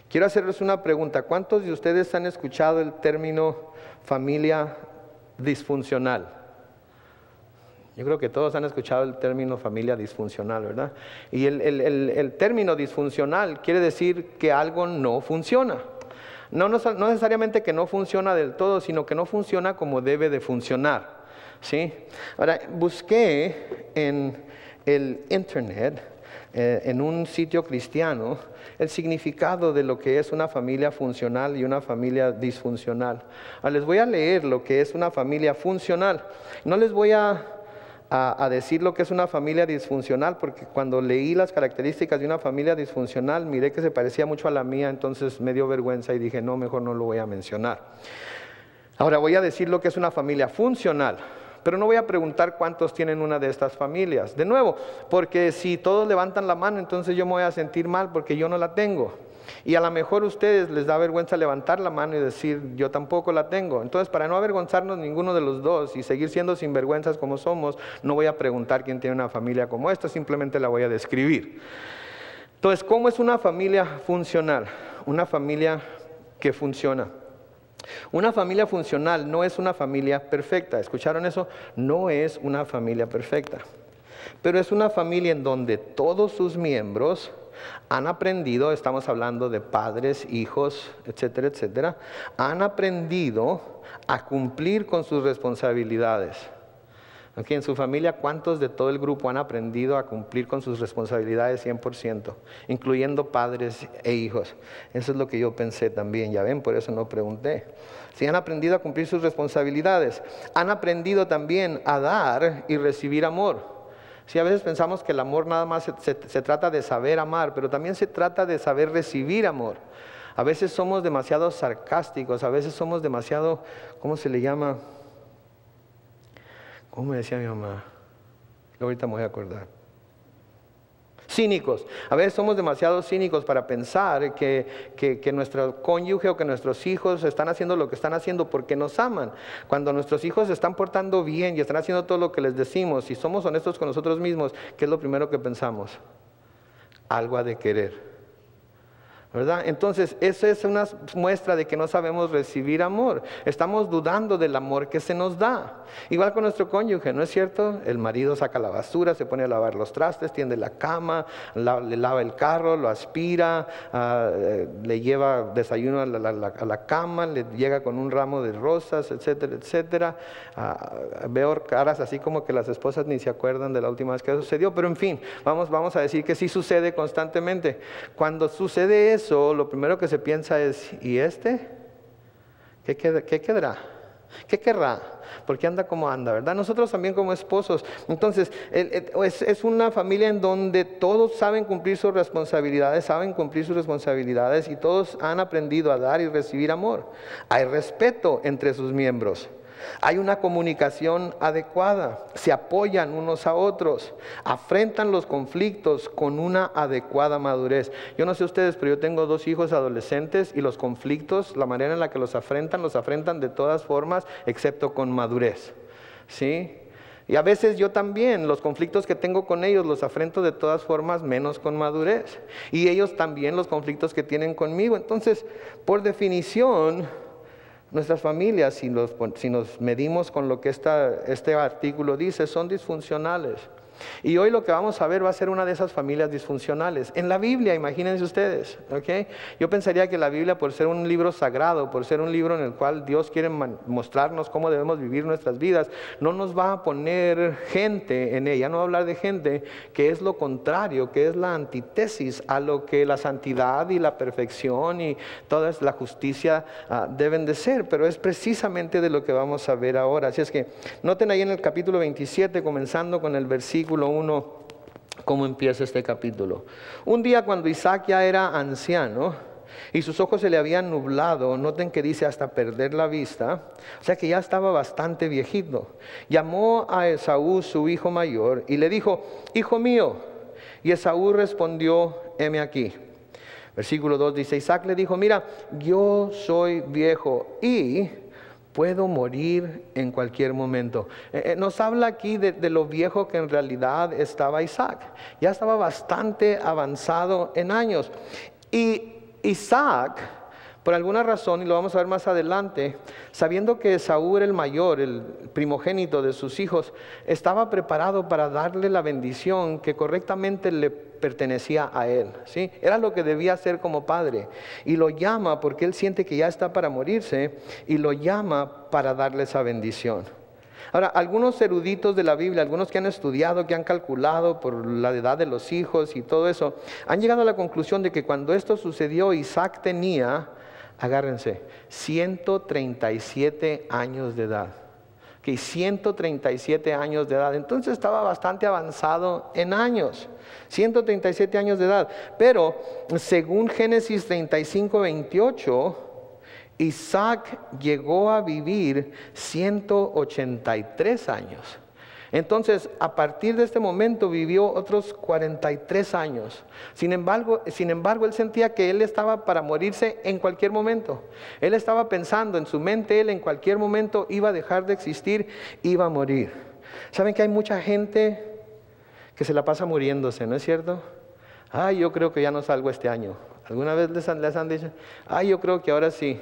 Quiero hacerles una pregunta. ¿Cuántos de ustedes han escuchado el término familia disfuncional? Yo creo que todos han escuchado el término familia disfuncional, ¿verdad? Y el término disfuncional quiere decir que algo no funciona. No necesariamente que no funciona del todo, sino que no funciona como debe de funcionar, ¿sí? Ahora, busqué en el internet, en un sitio cristiano, el significado de lo que es una familia funcional y una familia disfuncional. Ahora, les voy a leer lo que es una familia funcional. No les voy a decir lo que es una familia disfuncional, porque cuando leí las características de una familia disfuncional, miré que se parecía mucho a la mía, entonces me dio vergüenza y dije, no, mejor no lo voy a mencionar. Ahora voy a decir lo que es una familia funcional, pero no voy a preguntar cuántos tienen una de estas familias. De nuevo, porque si todos levantan la mano, entonces yo me voy a sentir mal porque yo no la tengo. Y a lo mejor a ustedes les da vergüenza levantar la mano y decir, yo tampoco la tengo. Entonces, para no avergonzarnos ninguno de los dos y seguir siendo sinvergüenzas como somos, no voy a preguntar quién tiene una familia como esta, simplemente la voy a describir. Entonces, ¿cómo es una familia funcional? Una familia que funciona. Una familia funcional no es una familia perfecta. ¿Escucharon eso? No es una familia perfecta. Pero es una familia en donde todos sus miembros han aprendido, estamos hablando de padres, hijos, etcétera, etcétera, han aprendido a cumplir con sus responsabilidades. Aquí en su familia, ¿cuántos de todo el grupo han aprendido a cumplir con sus responsabilidades 100%? Incluyendo padres e hijos. Eso es lo que yo pensé también, ya ven, por eso no pregunté. Si han aprendido a cumplir sus responsabilidades, han aprendido también a dar y recibir amor. Sí, a veces pensamos que el amor nada más se trata de saber amar, pero también se trata de saber recibir amor. A veces somos demasiado sarcásticos, a veces somos demasiado, ¿cómo se le llama? ¿Cómo me decía mi mamá? Ahorita me voy a acordar. Cínicos. A veces somos demasiado cínicos para pensar que nuestro cónyuge o que nuestros hijos están haciendo lo que están haciendo porque nos aman. Cuando nuestros hijos se están portando bien y están haciendo todo lo que les decimos y somos honestos con nosotros mismos, ¿qué es lo primero que pensamos? Algo ha de querer, ¿verdad? Entonces, eso es una muestra de que no sabemos recibir amor. Estamos dudando del amor que se nos da. Igual con nuestro cónyuge, ¿no es cierto? El marido saca la basura, se pone a lavar los trastes, tiende la cama, le lava el carro, lo aspira, le lleva desayuno a la cama, le llega con un ramo de rosas, etcétera, etcétera. Veo caras así como que las esposas ni se acuerdan de la última vez que sucedió, pero en fin, vamos a decir que sí sucede constantemente. Cuando sucede eso, lo primero que se piensa es, ¿y este? ¿Qué quedará? ¿Qué querrá? ¿Por qué anda como anda, verdad? Nosotros también como esposos. Entonces, es una familia en donde todos saben cumplir sus responsabilidades, y todos han aprendido a dar y recibir amor. Hay respeto entre sus miembros. Hay una comunicación adecuada, se apoyan unos a otros, afrentan los conflictos con una adecuada madurez. Yo no sé ustedes, pero yo tengo 2 hijos adolescentes y los conflictos, la manera en la que los afrentan de todas formas, excepto con madurez, ¿sí? Y a veces yo también, los conflictos que tengo con ellos los afrento de todas formas, menos con madurez. Y ellos también los conflictos que tienen conmigo. Entonces, por definición, nuestras familias, si nos medimos con lo que este artículo dice, son disfuncionales. Y hoy lo que vamos a ver va a ser una de esas familias disfuncionales. En la Biblia, imagínense ustedes, ¿ok? Yo pensaría que la Biblia, por ser un libro sagrado, por ser un libro en el cual Dios quiere mostrarnos cómo debemos vivir nuestras vidas, no nos va a poner gente en ella, no va a hablar de gente que es lo contrario, que es la antítesis a lo que la santidad y la perfección y toda la justicia deben de ser, pero es precisamente de lo que vamos a ver ahora. Así es que noten ahí en el capítulo 27, comenzando con el versículo 1, cómo empieza este capítulo. Un día cuando Isaac ya era anciano y sus ojos se le habían nublado, noten que dice hasta perder la vista, o sea que ya estaba bastante viejito, llamó a Esaú su hijo mayor y le dijo, hijo mío, y Esaú respondió, heme aquí. Versículo 2 dice, Isaac le dijo, mira, yo soy viejo y puedo morir en cualquier momento. Nos habla aquí de lo viejo que en realidad estaba Isaac. Ya estaba bastante avanzado en años. Y Isaac, por alguna razón, y lo vamos a ver más adelante, sabiendo que Esaú era el mayor, el primogénito de sus hijos, estaba preparado para darle la bendición que correctamente le pertenecía a él, ¿sí? Era lo que debía hacer como padre. Y lo llama porque él siente que ya está para morirse, y lo llama para darle esa bendición. Ahora, algunos eruditos de la Biblia, algunos que han estudiado, que han calculado por la edad de los hijos y todo eso, han llegado a la conclusión de que cuando esto sucedió, Isaac tenía, agárrense, 137 años de edad. Que 137 años de edad. Entonces estaba bastante avanzado en años. 137 años de edad. Pero según Génesis 35, 28, Isaac llegó a vivir 183 años. Entonces, a partir de este momento vivió otros 43 años. Sin embargo, él sentía que él estaba para morirse en cualquier momento. Él estaba pensando en su mente, él en cualquier momento iba a dejar de existir, iba a morir. ¿Saben que hay mucha gente que se la pasa muriéndose, no es cierto? Ay, yo creo que ya no salgo este año. ¿Alguna vez les han dicho? Ay, yo creo que ahora sí,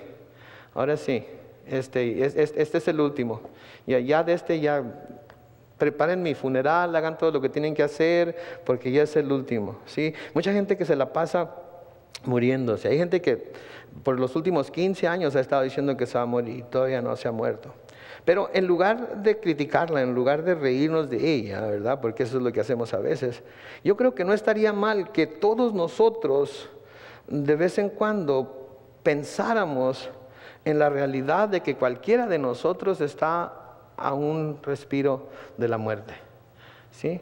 este es el último. Ya de este ya... Preparen mi funeral, hagan todo lo que tienen que hacer, porque ya es el último, ¿sí? Mucha gente que se la pasa muriéndose. Hay gente que por los últimos 15 años ha estado diciendo que se va a morir y todavía no se ha muerto. Pero en lugar de criticarla, en lugar de reírnos de ella, ¿verdad? Porque eso es lo que hacemos a veces. Yo creo que no estaría mal que todos nosotros de vez en cuando pensáramos en la realidad de que cualquiera de nosotros está a un respiro de la muerte, ¿sí?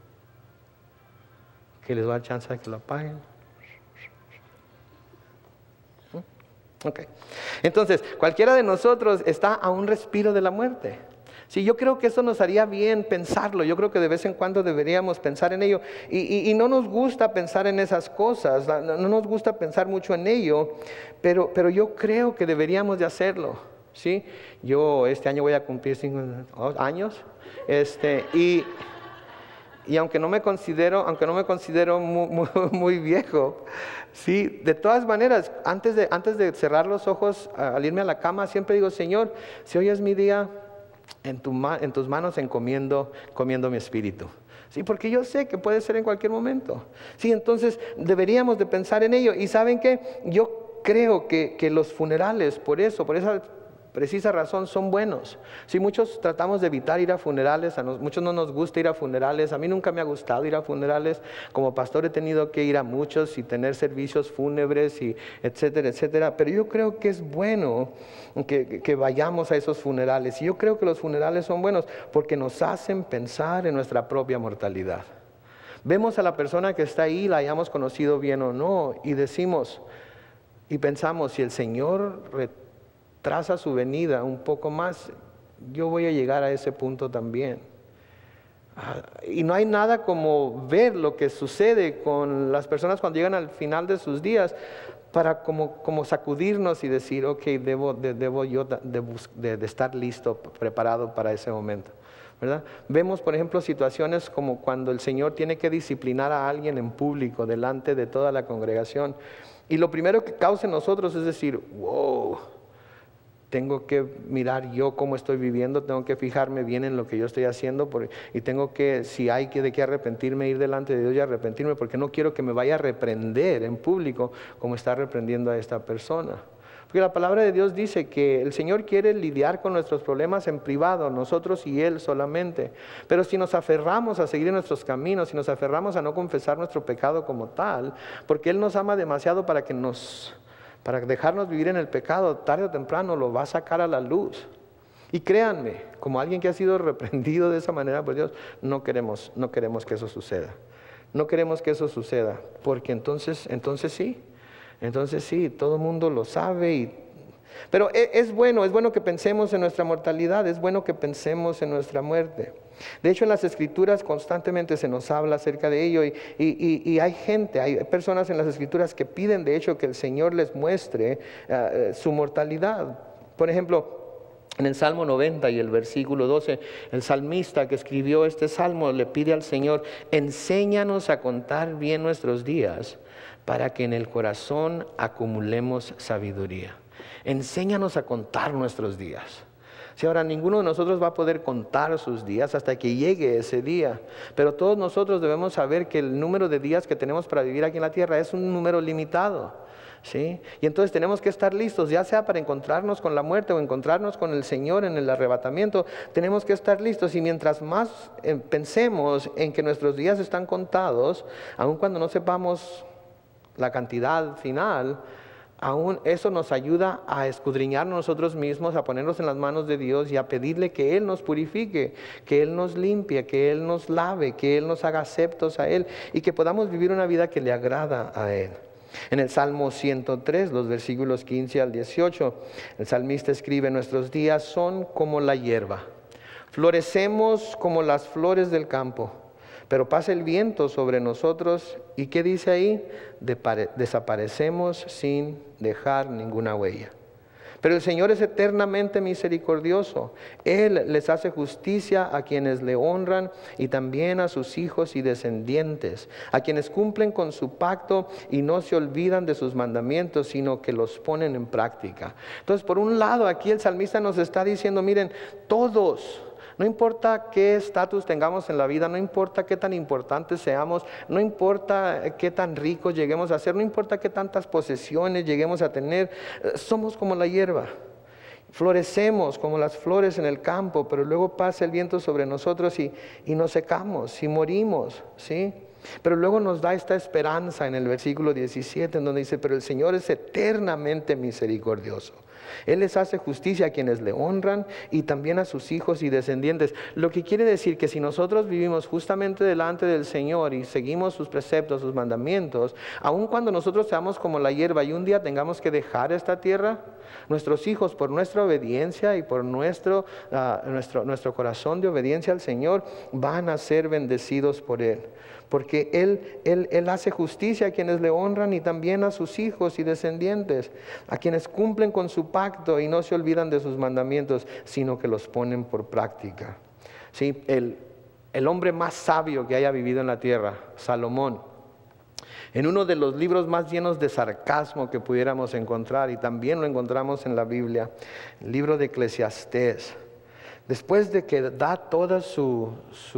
Que les va a dar chance de que lo apaguen. Ok. Entonces, cualquiera de nosotros está a un respiro de la muerte. Sí, yo creo que eso nos haría bien pensarlo. Yo creo que de vez en cuando deberíamos pensar en ello. Y no nos gusta pensar en esas cosas, no nos gusta pensar mucho en ello, pero yo creo que deberíamos de hacerlo. ¿Sí? Yo este año voy a cumplir 5 años, y aunque no me considero muy viejo, ¿sí? De todas maneras, antes de cerrar los ojos al irme a la cama, siempre digo: Señor, si hoy es mi día, en tus manos encomiendo mi espíritu. Sí, porque yo sé que puede ser en cualquier momento. Sí, entonces deberíamos de pensar en ello. Y ¿saben qué? Yo creo que los funerales, por esa precisa razón, son buenos. Sí, muchos tratamos de evitar ir a funerales, muchos no nos gusta ir a funerales. A mí nunca me ha gustado ir a funerales. Como pastor he tenido que ir a muchos y tener servicios fúnebres y etcétera, etcétera. Pero yo creo que es bueno que vayamos a esos funerales. Y yo creo que los funerales son buenos porque nos hacen pensar en nuestra propia mortalidad. Vemos a la persona que está ahí, la hayamos conocido bien o no, y decimos y pensamos: si el Señor traza su venida un poco más, yo voy a llegar a ese punto también. Y no hay nada como ver lo que sucede con las personas cuando llegan al final de sus días, para como sacudirnos y decir: ok, debo yo de estar listo, preparado para ese momento, ¿verdad? Vemos, por ejemplo, situaciones como cuando el Señor tiene que disciplinar a alguien en público, delante de toda la congregación, y lo primero que causa en nosotros es decir: wow, tengo que mirar yo cómo estoy viviendo, tengo que fijarme bien en lo que yo estoy haciendo, y tengo que, si hay de qué arrepentirme, ir delante de Dios y arrepentirme, porque no quiero que me vaya a reprender en público como está reprendiendo a esta persona. Porque la palabra de Dios dice que el Señor quiere lidiar con nuestros problemas en privado, nosotros y Él solamente. Pero si nos aferramos a seguir en nuestros caminos, si nos aferramos a no confesar nuestro pecado como tal, porque Él nos ama demasiado para dejarnos vivir en el pecado, tarde o temprano lo va a sacar a la luz. Y créanme, como alguien que ha sido reprendido de esa manera por Dios, no queremos que eso suceda. No queremos que eso suceda, porque entonces sí, todo el mundo lo sabe. Pero es bueno que pensemos en nuestra mortalidad, es bueno que pensemos en nuestra muerte. De hecho, en las Escrituras constantemente se nos habla acerca de ello, y hay personas en las Escrituras que piden de hecho que el Señor les muestre su mortalidad. Por ejemplo, En el Salmo 90 y el versículo 12, el salmista que escribió este salmo le pide al Señor: enséñanos a contar bien nuestros días, para que en el corazón acumulemos sabiduría. Enséñanos a contar nuestros días. Si ahora ninguno de nosotros va a poder contar sus días hasta que llegue ese día, pero todos nosotros debemos saber que el número de días que tenemos para vivir aquí en la tierra es un número limitado. ¿Sí? Y entonces tenemos que estar listos, ya sea para encontrarnos con la muerte o encontrarnos con el Señor en el arrebatamiento. Tenemos que estar listos, y mientras más pensemos en que nuestros días están contados, aun cuando no sepamos la cantidad final, aún eso nos ayuda a escudriñarnos nosotros mismos, a ponernos en las manos de Dios y a pedirle que Él nos purifique, que Él nos limpie, que Él nos lave, que Él nos haga aceptos a Él y que podamos vivir una vida que le agrada a Él. En el Salmo 103, los versículos 15 al 18, el salmista escribe: nuestros días son como la hierba, florecemos como las flores del campo, pero pasa el viento sobre nosotros, ¿y qué dice ahí? Desaparecemos sin dejar ninguna huella. Pero el Señor es eternamente misericordioso. Él les hace justicia a quienes le honran y también a sus hijos y descendientes, a quienes cumplen con su pacto y no se olvidan de sus mandamientos, sino que los ponen en práctica. Entonces, por un lado, aquí el salmista nos está diciendo: miren, todos, no importa qué estatus tengamos en la vida, no importa qué tan importantes seamos, no importa qué tan ricos lleguemos a ser, no importa qué tantas posesiones lleguemos a tener, somos como la hierba. Florecemos como las flores en el campo, pero luego pasa el viento sobre nosotros y nos secamos y morimos, ¿sí? Pero luego nos da esta esperanza en el versículo 17, en donde dice: pero el Señor es eternamente misericordioso. Él les hace justicia a quienes le honran y también a sus hijos y descendientes. Lo que quiere decir que si nosotros vivimos justamente delante del Señor y seguimos sus preceptos, sus mandamientos, aun cuando nosotros seamos como la hierba y un día tengamos que dejar esta tierra, nuestros hijos, por nuestra obediencia y por nuestro corazón de obediencia al Señor, van a ser bendecidos por Él. Porque Él hace justicia a quienes le honran y también a sus hijos y descendientes, a quienes cumplen con su pacto y no se olvidan de sus mandamientos, sino que los ponen por práctica. ¿Sí? El hombre más sabio que haya vivido en la tierra, Salomón, en uno de los libros más llenos de sarcasmo que pudiéramos encontrar, y también lo encontramos en la Biblia, el libro de Eclesiastés, después de que da toda su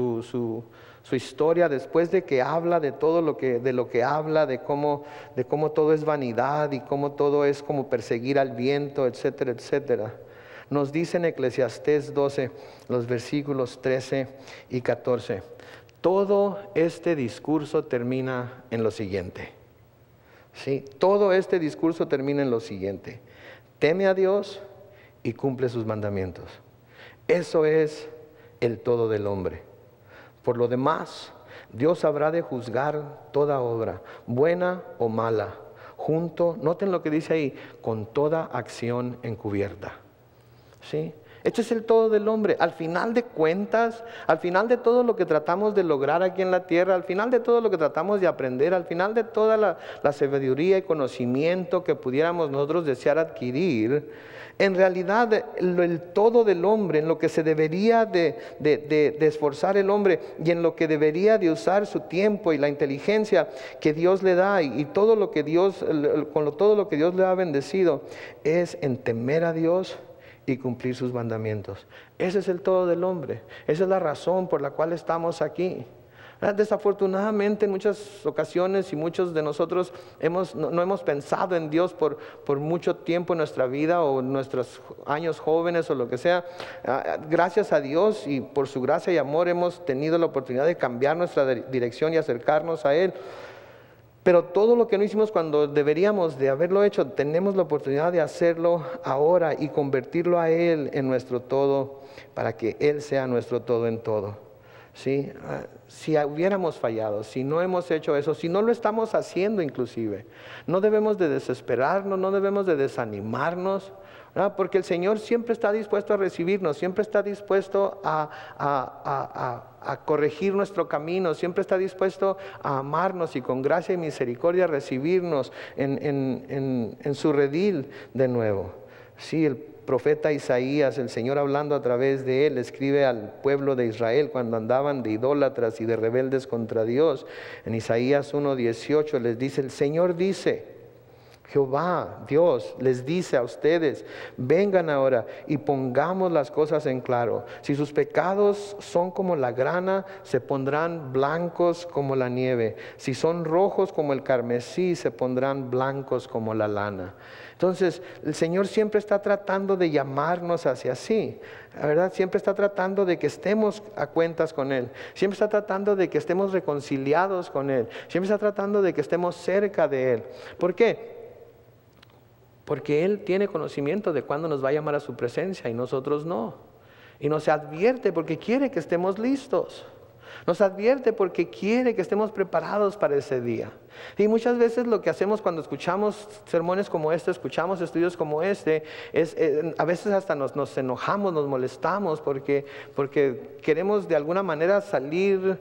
historia, después de que habla de todo lo que habla, de cómo todo es vanidad y cómo todo es como perseguir al viento, etcétera, etcétera, nos dice en Eclesiastés 12, los versículos 13 y 14, todo este discurso termina en lo siguiente. ¿Sí? Todo este discurso termina en lo siguiente: teme a Dios y cumple sus mandamientos. Eso es el todo del hombre. Por lo demás, Dios habrá de juzgar toda obra, buena o mala, junto, noten lo que dice ahí, con toda acción encubierta. ¿Sí? Este es el todo del hombre. Al final de cuentas, al final de todo lo que tratamos de lograr aquí en la tierra, al final de todo lo que tratamos de aprender, al final de toda la sabiduría y conocimiento que pudiéramos nosotros desear adquirir, en realidad el todo del hombre, en lo que se debería de esforzar el hombre y en lo que debería de usar su tiempo y la inteligencia que Dios le da y todo lo que Dios, todo lo que Dios le ha bendecido, es en temer a Dios y cumplir sus mandamientos. Ese es el todo del hombre. Esa es la razón por la cual estamos aquí. Desafortunadamente en muchas ocasiones y muchos de nosotros no hemos pensado en Dios por mucho tiempo en nuestra vida o en nuestros años jóvenes o lo que sea. Gracias a Dios y por su gracia y amor hemos tenido la oportunidad de cambiar nuestra dirección y acercarnos a Él. Pero todo lo que no hicimos cuando deberíamos de haberlo hecho, tenemos la oportunidad de hacerlo ahora y convertirlo a Él en nuestro todo, para que Él sea nuestro todo en todo. ¿Sí? Si hubiéramos fallado, si no hemos hecho eso, si no lo estamos haciendo inclusive, no debemos de desesperarnos, no debemos de desanimarnos, ¿verdad? Porque el Señor siempre está dispuesto a recibirnos, siempre está dispuesto a corregir nuestro camino, siempre está dispuesto a amarnos y con gracia y misericordia recibirnos en su redil de nuevo. Sí, profeta Isaías, el Señor hablando a través de él, escribe al pueblo de Israel cuando andaban de idólatras y de rebeldes contra Dios. En Isaías 1:18 les dice, el Señor dice, Jehová, Dios, les dice a ustedes, vengan ahora y pongamos las cosas en claro. Si sus pecados son como la grana, se pondrán blancos como la nieve. Si son rojos como el carmesí, se pondrán blancos como la lana. Entonces, el Señor siempre está tratando de llamarnos hacia sí, ¿verdad? Siempre está tratando de que estemos a cuentas con Él. Siempre está tratando de que estemos reconciliados con Él. Siempre está tratando de que estemos cerca de Él. ¿Por qué? Porque Él tiene conocimiento de cuándo nos va a llamar a su presencia y nosotros no. Y nos advierte porque quiere que estemos listos. Nos advierte porque quiere que estemos preparados para ese día. Y muchas veces lo que hacemos cuando escuchamos sermones como este, escuchamos estudios como este, a veces hasta nos enojamos, nos molestamos porque queremos de alguna manera salir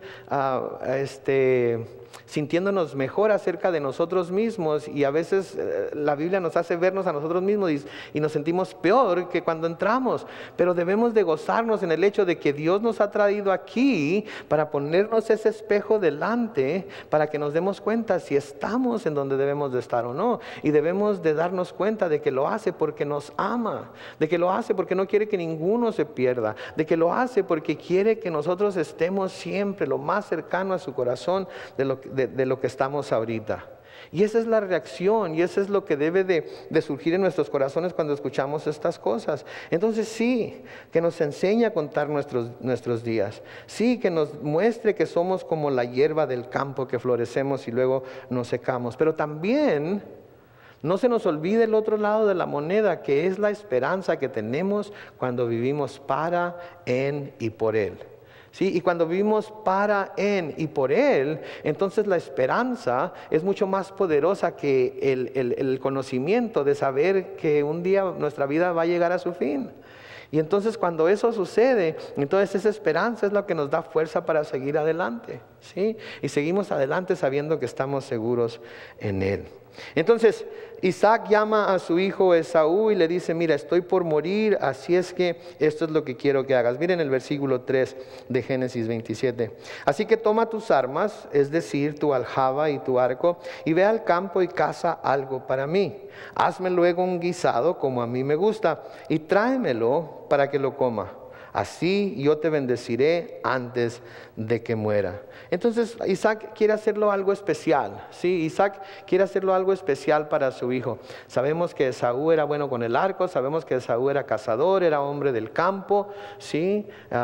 sintiéndonos mejor acerca de nosotros mismos, y a veces la Biblia nos hace vernos a nosotros mismos y nos sentimos peor que cuando entramos. Pero debemos de gozarnos en el hecho de que Dios nos ha traído aquí para ponernos ese espejo delante, para que nos demos cuenta si estamos en donde debemos de estar o no. Y debemos de darnos cuenta de que lo hace porque nos ama, de que lo hace porque no quiere que ninguno se pierda, de que lo hace porque quiere que nosotros estemos siempre lo más cercano a su corazón de lo que estamos ahorita. Y esa es la reacción, y eso es lo que debe de surgir en nuestros corazones cuando escuchamos estas cosas. Entonces sí, que nos enseñe a contar nuestros días. Sí, que nos muestre que somos como la hierba del campo, que florecemos y luego nos secamos. Pero también no se nos olvide el otro lado de la moneda, que es la esperanza que tenemos cuando vivimos para, en y por Él. ¿Sí? Y cuando vivimos para, en y por Él, entonces la esperanza es mucho más poderosa que el conocimiento de saber que un día nuestra vida va a llegar a su fin. Y entonces cuando eso sucede, entonces esa esperanza es lo que nos da fuerza para seguir adelante, ¿sí? Y seguimos adelante sabiendo que estamos seguros en Él. Entonces Isaac llama a su hijo Esaú y le dice, mira, estoy por morir, así es que esto es lo que quiero que hagas. Miren el versículo 3 de Génesis 27. Así que toma tus armas, es decir, tu aljaba y tu arco, y ve al campo y caza algo para mí. Hazme luego un guisado como a mí me gusta y tráemelo para que lo coma. Así yo te bendeciré antes de que muera. Entonces Isaac quiere hacerlo algo especial, ¿sí? Isaac quiere hacerlo algo especial para su hijo. Sabemos que Esaú era bueno con el arco, sabemos que Esaú era cazador, era hombre del campo, ¿sí?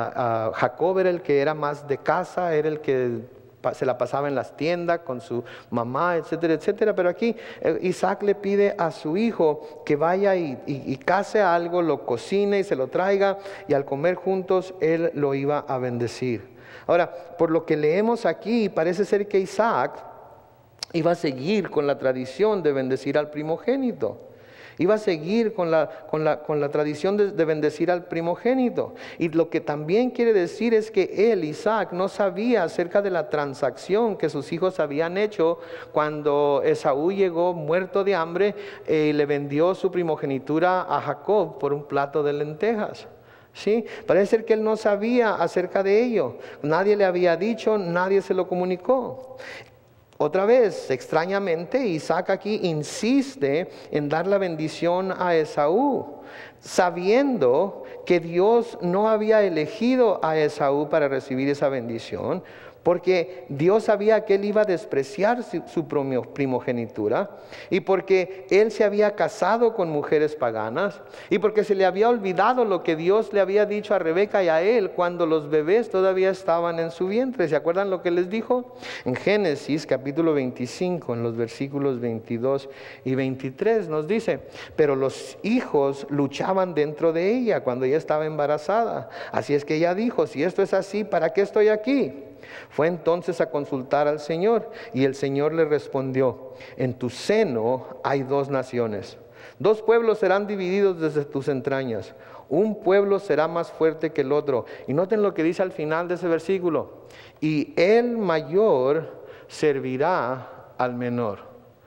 Jacob era el que era más de casa, era el que se la pasaba en las tiendas con su mamá, etcétera, etcétera. Pero aquí Isaac le pide a su hijo que vaya y case algo, lo cocine y se lo traiga, y al comer juntos él lo iba a bendecir. Ahora, por lo que leemos aquí, parece ser que Isaac iba a seguir con la tradición de bendecir al primogénito. Iba a seguir con la tradición de bendecir al primogénito. Y lo que también quiere decir es que él, Isaac, no sabía acerca de la transacción que sus hijos habían hecho cuando Esaú llegó muerto de hambre y le vendió su primogenitura a Jacob por un plato de lentejas. ¿Sí? Parece ser que él no sabía acerca de ello. Nadie le había dicho, nadie se lo comunicó. Otra vez, extrañamente, Isaac aquí insiste en dar la bendición a Esaú, sabiendo que Dios no había elegido a Esaú para recibir esa bendición, porque Dios sabía que él iba a despreciar su primogenitura, y porque él se había casado con mujeres paganas, y porque se le había olvidado lo que Dios le había dicho a Rebeca y a él cuando los bebés todavía estaban en su vientre. ¿Se acuerdan lo que les dijo? En Génesis capítulo 25, en los versículos 22 y 23 nos dice, pero los hijos luchaban dentro de ella cuando ella estaba embarazada. Así es que ella dijo, si esto es así, ¿para qué estoy aquí? Fue entonces a consultar al Señor, y el Señor le respondió, en tu seno hay dos naciones, dos pueblos serán divididos desde tus entrañas, un pueblo será más fuerte que el otro. Y noten lo que dice al final de ese versículo, y el mayor servirá al menor.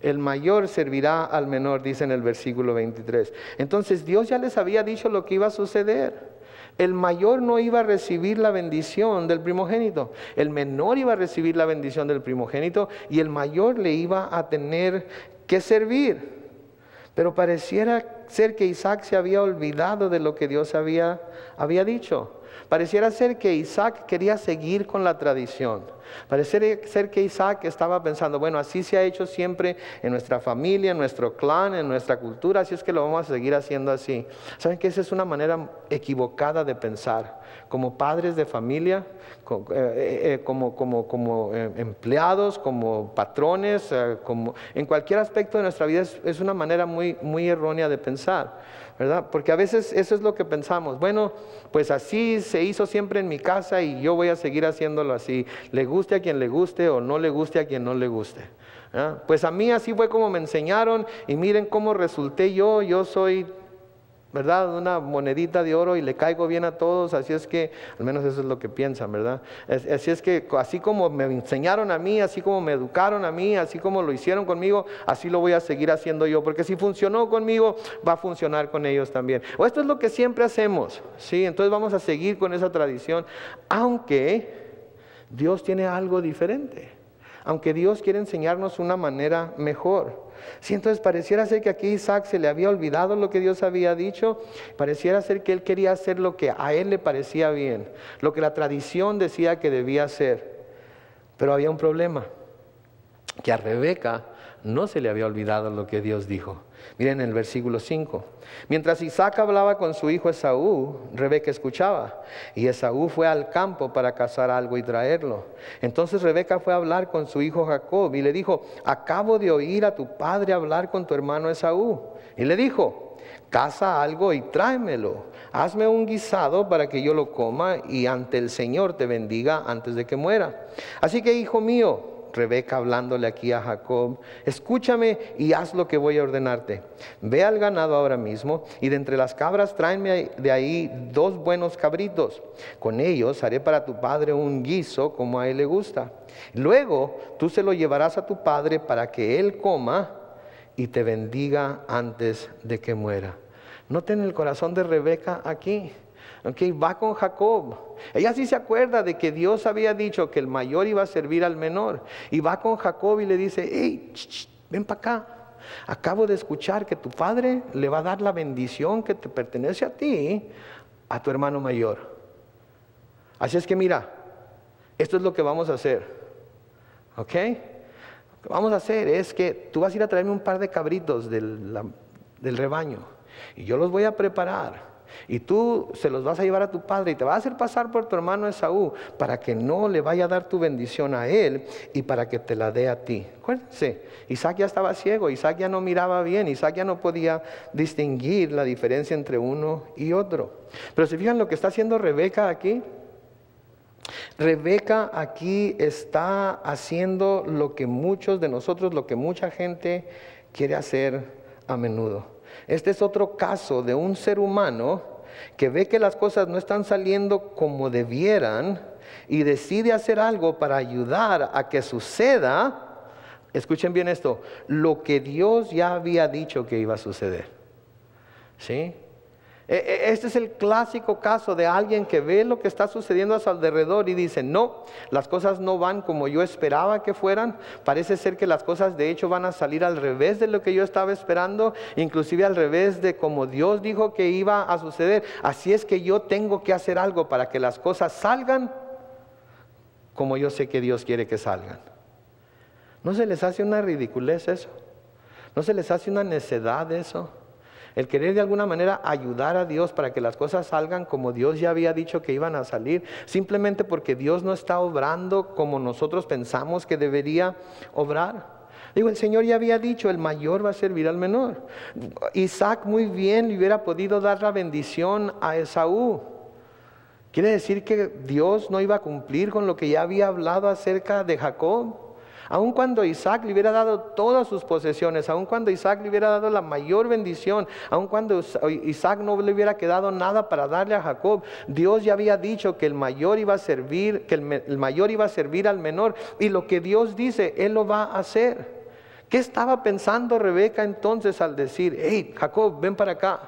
el mayor servirá al menor, dice en el versículo 23. Entonces Dios ya les había dicho lo que iba a suceder. El mayor no iba a recibir la bendición del primogénito. El menor iba a recibir la bendición del primogénito y el mayor le iba a tener que servir. Pero pareciera ser que Isaac se había olvidado de lo que Dios había dicho. Pareciera ser que Isaac quería seguir con la tradición. Pareciera ser que Isaac estaba pensando, bueno, así se ha hecho siempre en nuestra familia, en nuestro clan, en nuestra cultura, así es que lo vamos a seguir haciendo así. ¿Saben que esa es una manera equivocada de pensar? Como padres de familia, como empleados, como patrones, como en cualquier aspecto de nuestra vida es una manera muy errónea de pensar, ¿verdad? Porque a veces eso es lo que pensamos. Bueno, pues así se hizo siempre en mi casa y yo voy a seguir haciéndolo así. Le guste a quien le guste o no le guste a quien no le guste. ¿Ah? Pues a mí así fue como me enseñaron y miren cómo resulté yo. Yo soy, ¿verdad?, una monedita de oro y le caigo bien a todos. Así es que, al menos eso es lo que piensan, ¿verdad? Así es que así como me enseñaron a mí, así como me educaron a mí, así como lo hicieron conmigo, así lo voy a seguir haciendo yo. Porque si funcionó conmigo, va a funcionar con ellos también. O esto es lo que siempre hacemos, ¿sí? Entonces vamos a seguir con esa tradición, aunque Dios tiene algo diferente. Aunque Dios quiere enseñarnos una manera mejor. Sí, entonces pareciera ser que aquí Isaac se le había olvidado lo que Dios había dicho. Pareciera ser que él quería hacer lo que a él le parecía bien, lo que la tradición decía que debía hacer. Pero había un problema, que a Rebeca no se le había olvidado lo que Dios dijo. Miren el versículo 5. Mientras Isaac hablaba con su hijo Esaú, Rebeca escuchaba. Y Esaú fue al campo para cazar algo y traerlo. Entonces Rebeca fue a hablar con su hijo Jacob y le dijo: acabo de oír a tu padre hablar con tu hermano Esaú. Y le dijo: caza algo y tráemelo. Hazme un guisado para que yo lo coma y ante el Señor te bendiga antes de que muera. Así que, hijo mío, Rebeca hablándole aquí a Jacob, escúchame y haz lo que voy a ordenarte. Ve al ganado ahora mismo y de entre las cabras tráeme de ahí 2 buenos cabritos. Con ellos haré para tu padre un guiso como a él le gusta. Luego tú se lo llevarás a tu padre para que él coma y te bendiga antes de que muera. Noten el corazón de Rebeca aquí. Okay, va con Jacob. Ella sí se acuerda de que Dios había dicho que el mayor iba a servir al menor. Y va con Jacob y le dice: hey, ven para acá. Acabo de escuchar que tu padre le va a dar la bendición que te pertenece a ti, a tu hermano mayor. Así es que mira, esto es lo que vamos a hacer. ¿Ok? Lo que vamos a hacer es que tú vas a ir a traerme un par de cabritos del rebaño. Y yo los voy a preparar. Y tú se los vas a llevar a tu padre y te vas a hacer pasar por tu hermano Esaú para que no le vaya a dar tu bendición a él y para que te la dé a ti. Acuérdense, Isaac ya estaba ciego, Isaac ya no miraba bien, Isaac ya no podía distinguir la diferencia entre uno y otro. Pero si fijan lo que está haciendo Rebeca aquí, Rebeca aquí está haciendo lo que muchos de nosotros, lo que mucha gente quiere hacer a menudo. Este es otro caso de un ser humano que ve que las cosas no están saliendo como debieran y decide hacer algo para ayudar a que suceda, escuchen bien esto, lo que Dios ya había dicho que iba a suceder. ¿Sí? Este es el clásico caso de alguien que ve lo que está sucediendo a su alrededor y dice: no, las cosas no van como yo esperaba que fueran. Parece ser que las cosas de hecho van a salir al revés de lo que yo estaba esperando, inclusive al revés de como Dios dijo que iba a suceder. Así es que yo tengo que hacer algo para que las cosas salgan como yo sé que Dios quiere que salgan. ¿No se les hace una ridiculez eso? ¿No se les hace una necedad eso? El querer de alguna manera ayudar a Dios para que las cosas salgan como Dios ya había dicho que iban a salir, simplemente porque Dios no está obrando como nosotros pensamos que debería obrar. Digo, el Señor ya había dicho: el mayor va a servir al menor. Isaac muy bien le hubiera podido dar la bendición a Esaú. ¿Quiere decir que Dios no iba a cumplir con lo que ya había hablado acerca de Jacob? Aun cuando Isaac le hubiera dado todas sus posesiones, aun cuando Isaac le hubiera dado la mayor bendición, aun cuando Isaac no le hubiera quedado nada para darle a Jacob, Dios ya había dicho que el mayor iba a servir, que el mayor iba a servir al menor, y lo que Dios dice, Él lo va a hacer. ¿Qué estaba pensando Rebeca entonces al decir, hey, Jacob, ven para acá?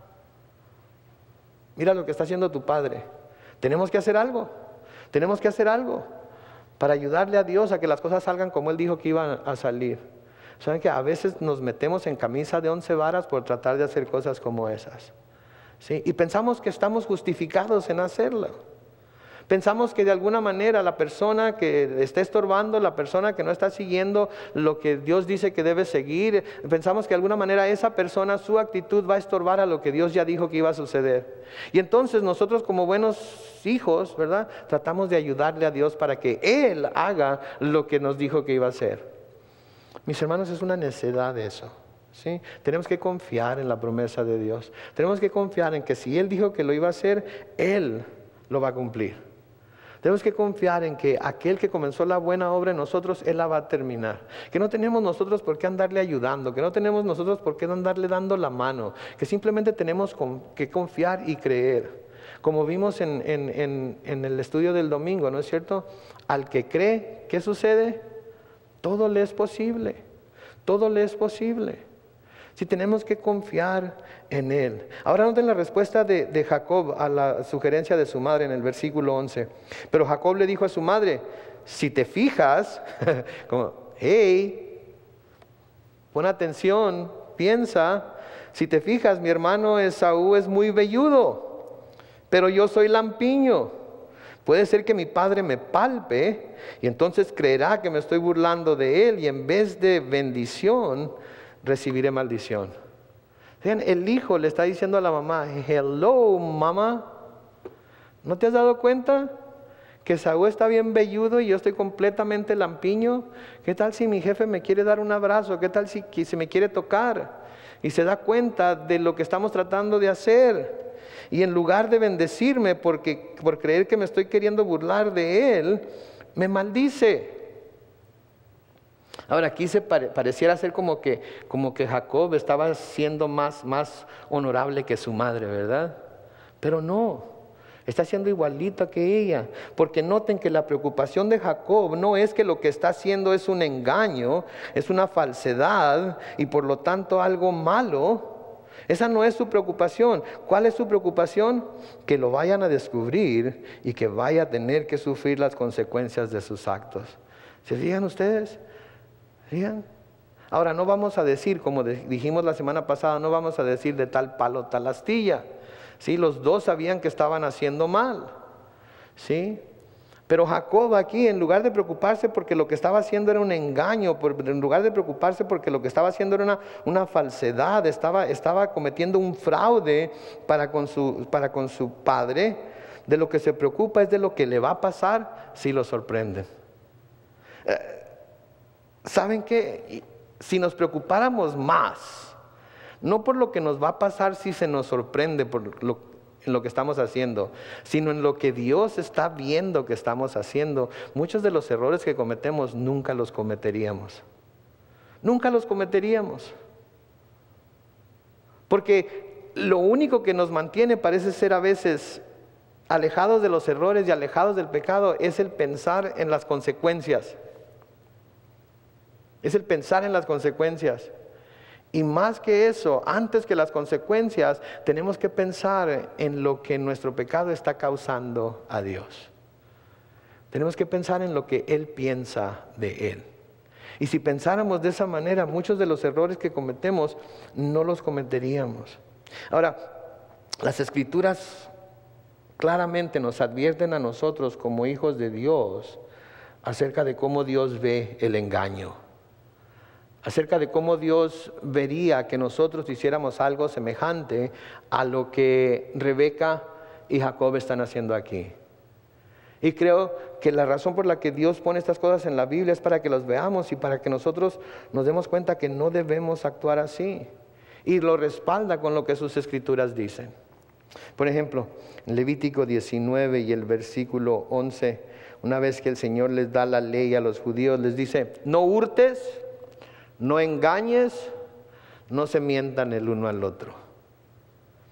Mira lo que está haciendo tu padre. Tenemos que hacer algo. Tenemos que hacer algo para ayudarle a Dios a que las cosas salgan como Él dijo que iban a salir. ¿Saben que a veces nos metemos en camisa de 11 varas por tratar de hacer cosas como esas? ¿Sí? Y pensamos que estamos justificados en hacerlo. Pensamos que de alguna manera la persona que está estorbando, la persona que no está siguiendo lo que Dios dice que debe seguir, pensamos que de alguna manera esa persona, su actitud va a estorbar a lo que Dios ya dijo que iba a suceder. Y entonces nosotros como buenos hijos, ¿verdad? Tratamos de ayudarle a Dios para que Él haga lo que nos dijo que iba a hacer. Mis hermanos, es una necedad eso. ¿Sí? Tenemos que confiar en la promesa de Dios. Tenemos que confiar en que si Él dijo que lo iba a hacer, Él lo va a cumplir. Tenemos que confiar en que aquel que comenzó la buena obra en nosotros, Él la va a terminar. Que no tenemos nosotros por qué andarle ayudando, que no tenemos nosotros por qué andarle dando la mano, que simplemente tenemos que confiar y creer. Como vimos en el estudio del domingo, ¿no es cierto? Al que cree, ¿qué sucede? Todo le es posible. Todo le es posible. Si tenemos que confiar en Él. Ahora noten la respuesta de Jacob a la sugerencia de su madre en el versículo 11. Pero Jacob le dijo a su madre, si te fijas, como, hey, pon atención, piensa, si te fijas, mi hermano Esaú es muy velludo, pero yo soy lampiño. Puede ser que mi padre me palpe y entonces creerá que me estoy burlando de él y en vez de bendición, recibiré maldición. Vean, el hijo le está diciendo a la mamá, hello mamá, ¿no te has dado cuenta que Saúl está bien velludo y yo estoy completamente lampiño? ¿Qué tal si mi jefe me quiere dar un abrazo? ¿Qué tal si me quiere tocar? Y se da cuenta de lo que estamos tratando de hacer. Y en lugar de bendecirme por creer que me estoy queriendo burlar de él, me maldice. Ahora aquí pareciera ser como que Jacob estaba siendo más honorable que su madre, ¿verdad? Pero no, está siendo igualito que ella. Porque noten que la preocupación de Jacob no es que lo que está haciendo es un engaño, es una falsedad y por lo tanto algo malo. Esa no es su preocupación. ¿Cuál es su preocupación? Que lo vayan a descubrir y que vaya a tener que sufrir las consecuencias de sus actos. ¿Se fijan ustedes? ¿Fijan? Ahora no vamos a decir, como dijimos la semana pasada, no vamos a decir de tal palo, tal astilla. ¿Sí? Los dos sabían que estaban haciendo mal. ¿Sí? Pero Jacob aquí, en lugar de preocuparse porque lo que estaba haciendo era un engaño, en lugar de preocuparse porque lo que estaba haciendo era una falsedad, estaba cometiendo un fraude para con su padre, de lo que se preocupa es de lo que le va a pasar si lo sorprenden. ¿Saben qué? Si nos preocupáramos más, no por lo que nos va a pasar si se nos sorprende en lo que estamos haciendo, sino en lo que Dios está viendo que estamos haciendo, muchos de los errores que cometemos nunca los cometeríamos. Nunca los cometeríamos. Porque lo único que nos mantiene parece ser a veces alejados de los errores y alejados del pecado es el pensar en las consecuencias. Es el pensar en las consecuencias. Y más que eso, antes que las consecuencias, tenemos que pensar en lo que nuestro pecado está causando a Dios. Tenemos que pensar en lo que Él piensa de Él. Y si pensáramos de esa manera, muchos de los errores que cometemos no los cometeríamos. Ahora, las Escrituras claramente nos advierten a nosotros como hijos de Dios acerca de cómo Dios ve el engaño. Acerca de cómo Dios vería que nosotros hiciéramos algo semejante a lo que Rebeca y Jacob están haciendo aquí. Y creo que la razón por la que Dios pone estas cosas en la Biblia es para que los veamos y para que nosotros nos demos cuenta que no debemos actuar así. Y lo respalda con lo que sus Escrituras dicen. Por ejemplo, en Levítico 19 y el versículo 11, una vez que el Señor les da la ley a los judíos, les dice, no hurtes, no engañes, no se mientan el uno al otro.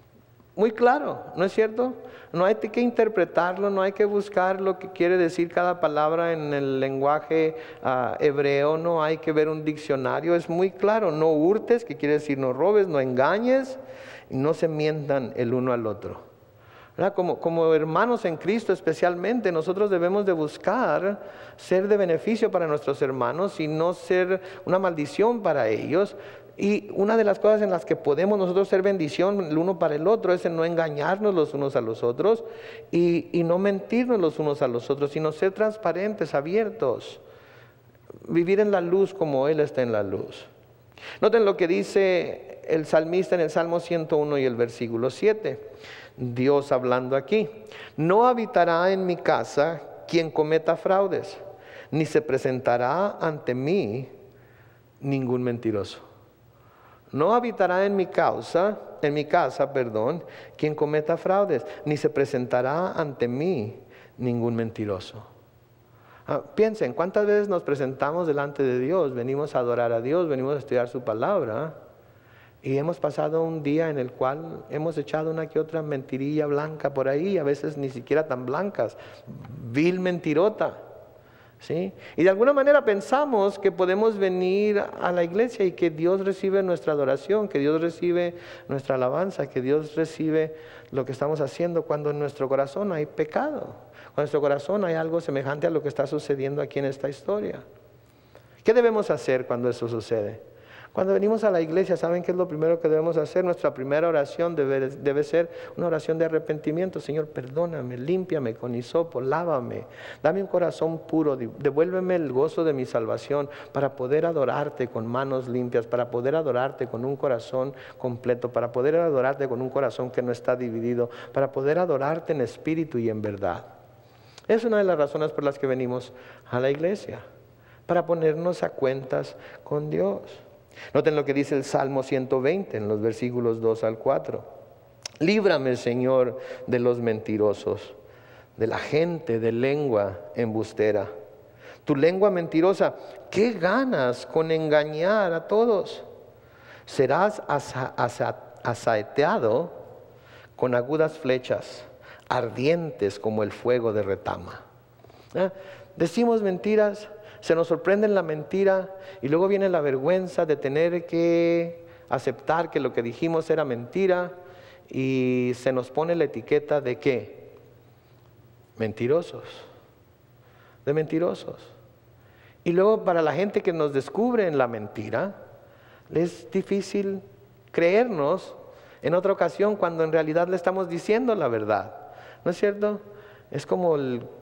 Muy claro, ¿no es cierto? No hay que interpretarlo, no hay que buscar lo que quiere decir cada palabra en el lenguaje hebreo, no hay que ver un diccionario, es muy claro. No hurtes, que quiere decir no robes, no engañes, y no se mientan el uno al otro. ¿Verdad? Como hermanos en Cristo especialmente, nosotros debemos de buscar ser de beneficio para nuestros hermanos y no ser una maldición para ellos. Y una de las cosas en las que podemos nosotros ser bendición el uno para el otro es en no engañarnos los unos a los otros y no mentirnos los unos a los otros, sino ser transparentes, abiertos, vivir en la luz como Él está en la luz. Noten lo que dice el salmista en el Salmo 101 y el versículo 7. Dios hablando aquí: no habitará en mi casa quien cometa fraudes, ni se presentará ante mí ningún mentiroso. No habitará en mi casa, quien cometa fraudes, ni se presentará ante mí ningún mentiroso. Piensen, ¿cuántas veces nos presentamos delante de Dios? Venimos a adorar a Dios, venimos a estudiar su palabra, y hemos pasado un día en el cual hemos echado una que otra mentirilla blanca por ahí, a veces ni siquiera tan blancas, vil mentirota. ¿Sí? Y de alguna manera pensamos que podemos venir a la iglesia y que Dios recibe nuestra adoración, que Dios recibe nuestra alabanza, que Dios recibe lo que estamos haciendo, cuando en nuestro corazón hay pecado, cuando en nuestro corazón hay algo semejante a lo que está sucediendo aquí en esta historia. ¿Qué debemos hacer cuando eso sucede? Cuando venimos a la iglesia, ¿saben qué es lo primero que debemos hacer? Nuestra primera oración debe ser una oración de arrepentimiento. Señor, perdóname, límpiame con hisopo, lávame, dame un corazón puro, devuélveme el gozo de mi salvación para poder adorarte con manos limpias, para poder adorarte con un corazón completo, para poder adorarte con un corazón que no está dividido, para poder adorarte en espíritu y en verdad. Es una de las razones por las que venimos a la iglesia, para ponernos a cuentas con Dios. Noten lo que dice el Salmo 120 en los versículos 2 al 4. Líbrame, Señor, de los mentirosos, de la gente de lengua embustera. Tu lengua mentirosa, ¿qué ganas con engañar a todos? Serás asaeteado con agudas flechas, ardientes como el fuego de retama. Decimos mentiras, se nos sorprende en la mentira y luego viene la vergüenza de tener que aceptar que lo que dijimos era mentira y se nos pone la etiqueta de ¿qué? Mentirosos, de mentirosos. Y luego para la gente que nos descubre en la mentira, es difícil creernos en otra ocasión cuando en realidad le estamos diciendo la verdad, ¿no es cierto? Es como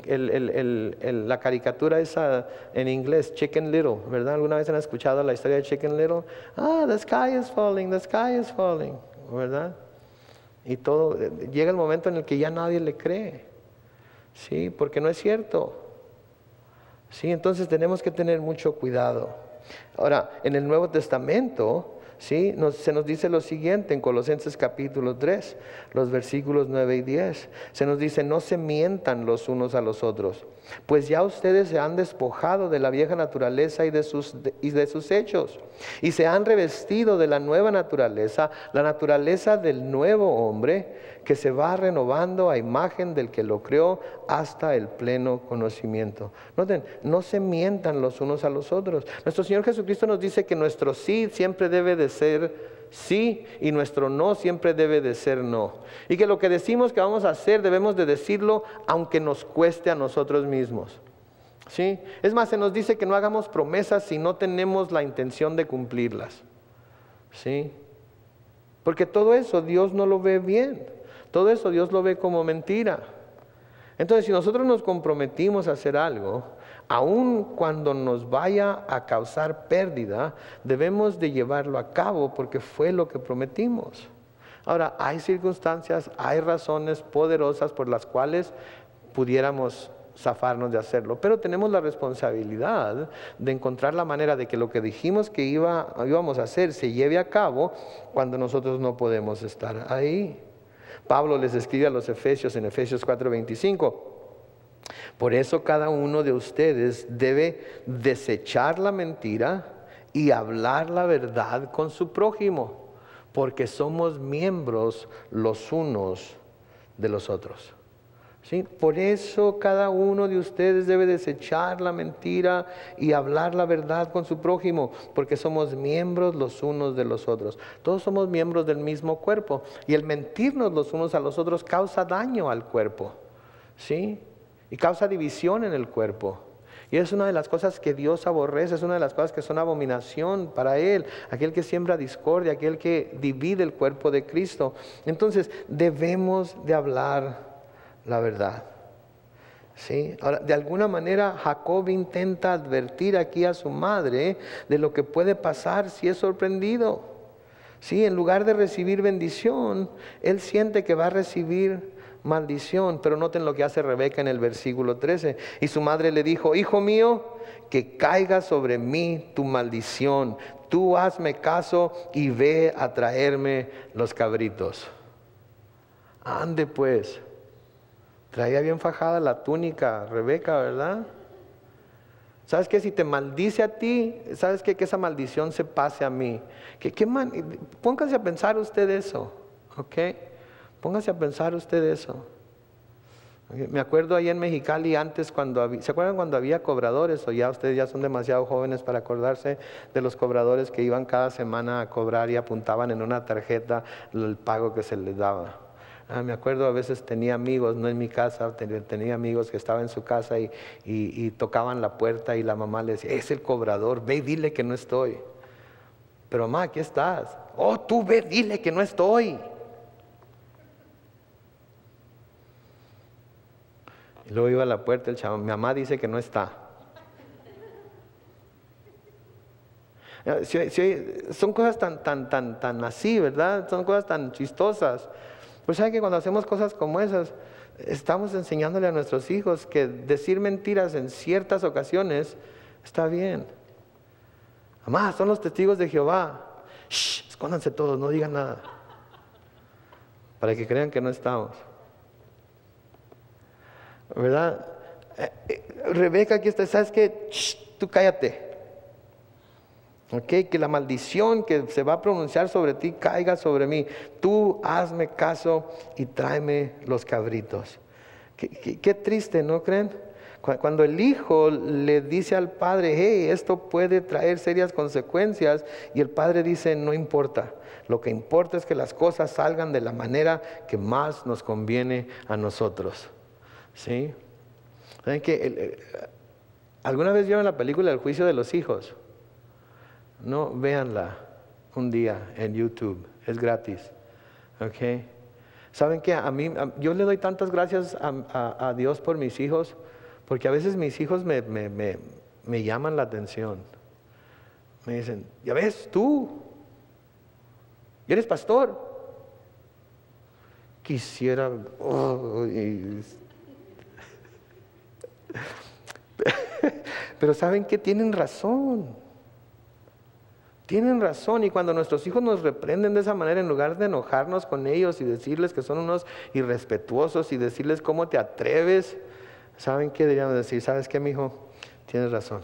la caricatura esa en inglés, Chicken Little, ¿verdad? ¿Alguna vez han escuchado la historia de Chicken Little? The sky is falling, ¿verdad? Y todo, llega el momento en el que ya nadie le cree, ¿sí? Porque no es cierto, ¿sí? Entonces tenemos que tener mucho cuidado. Ahora, en el Nuevo Testamento, ¿sí? Se nos dice lo siguiente en Colosenses capítulo 3, los versículos 9 y 10. Se nos dice: no se mientan los unos a los otros, pues ya ustedes se han despojado de la vieja naturaleza y de sus hechos, y se han revestido de la nueva naturaleza, la naturaleza del nuevo hombre, que se va renovando a imagen del que lo creó hasta el pleno conocimiento. Noten, no se mientan los unos a los otros. Nuestro Señor Jesucristo nos dice que nuestro sí siempre debe de ser sí y nuestro no siempre debe de ser no. Y que lo que decimos que vamos a hacer debemos de decirlo aunque nos cueste a nosotros mismos. ¿Sí? Es más, se nos dice que no hagamos promesas si no tenemos la intención de cumplirlas. ¿Sí? Porque todo eso Dios no lo ve bien. Todo eso Dios lo ve como mentira. Entonces, si nosotros nos comprometimos a hacer algo, aun cuando nos vaya a causar pérdida, debemos de llevarlo a cabo porque fue lo que prometimos. Ahora, hay circunstancias, hay razones poderosas por las cuales pudiéramos zafarnos de hacerlo, pero tenemos la responsabilidad de encontrar la manera de que lo que dijimos que íbamos a hacer se lleve a cabo cuando nosotros no podemos estar ahí. Pablo les escribe a los Efesios en Efesios 4:25. Por eso cada uno de ustedes debe desechar la mentira y hablar la verdad con su prójimo, porque somos miembros los unos de los otros. ¿Sí? Por eso cada uno de ustedes debe desechar la mentira y hablar la verdad con su prójimo, porque somos miembros los unos de los otros. Todos somos miembros del mismo cuerpo, y el mentirnos los unos a los otros causa daño al cuerpo, ¿sí? Y causa división en el cuerpo. Y es una de las cosas que Dios aborrece, es una de las cosas que son abominación para Él. Aquel que siembra discordia, aquel que divide el cuerpo de Cristo. Entonces debemos de hablar la verdad. ¿Sí? Ahora, de alguna manera Jacob intenta advertir aquí a su madre de lo que puede pasar si es sorprendido. ¿Sí? En lugar de recibir bendición, él siente que va a recibir maldición. Pero noten lo que hace Rebeca en el versículo 13. Y su madre le dijo: hijo mío, que caiga sobre mí tu maldición. Tú hazme caso y ve a traerme los cabritos. Ande pues. Traía bien fajada la túnica Rebeca, ¿verdad? ¿Sabes qué? Si te maldice a ti, ¿sabes qué? Que esa maldición se pase a mí. Póngase a pensar usted eso, ¿ok? Póngase a pensar usted eso. Me acuerdo ahí en Mexicali antes ¿se acuerdan cuando había cobradores? O ya ustedes ya son demasiado jóvenes para acordarse de los cobradores que iban cada semana a cobrar y apuntaban en una tarjeta el pago que se les daba. Me acuerdo a veces tenía amigos, no en mi casa, tenía amigos que estaban en su casa y tocaban la puerta y la mamá le decía: es el cobrador, ve y dile que no estoy. Pero mamá, aquí estás. Oh, tú ve, dile que no estoy. Y luego iba a la puerta el chavo: mi mamá dice que no está. Son cosas tan así, ¿verdad? Son cosas tan chistosas. Pues saben que cuando hacemos cosas como esas, estamos enseñándole a nuestros hijos que decir mentiras en ciertas ocasiones está bien. Mamá, son los testigos de Jehová. Shh, escóndanse todos, no digan nada. Para que crean que no estamos. ¿Verdad? Rebeca aquí está: ¿sabes qué? Shh, tú cállate. Okay, que la maldición que se va a pronunciar sobre ti caiga sobre mí. Tú hazme caso y tráeme los cabritos. Qué triste, ¿no creen? Cuando el hijo le dice al padre: hey, esto puede traer serias consecuencias, y el padre dice: no importa, lo que importa es que las cosas salgan de la manera que más nos conviene a nosotros. ¿Sí? ¿Saben que alguna vez vieron la película El juicio de los hijos? No, véanla un día en YouTube, es gratis. ¿Ok? ¿Saben qué? Yo le doy tantas gracias a Dios por mis hijos, porque a veces mis hijos me llaman la atención. Me dicen: ya ves, tú eres pastor. Quisiera... Pero ¿saben qué? Tienen razón. Tienen razón, y cuando nuestros hijos nos reprenden de esa manera, en lugar de enojarnos con ellos y decirles que son unos irrespetuosos y decirles: ¿cómo te atreves? ¿Saben qué deberíamos decir? ¿Sabes qué, mi hijo? Tienes razón.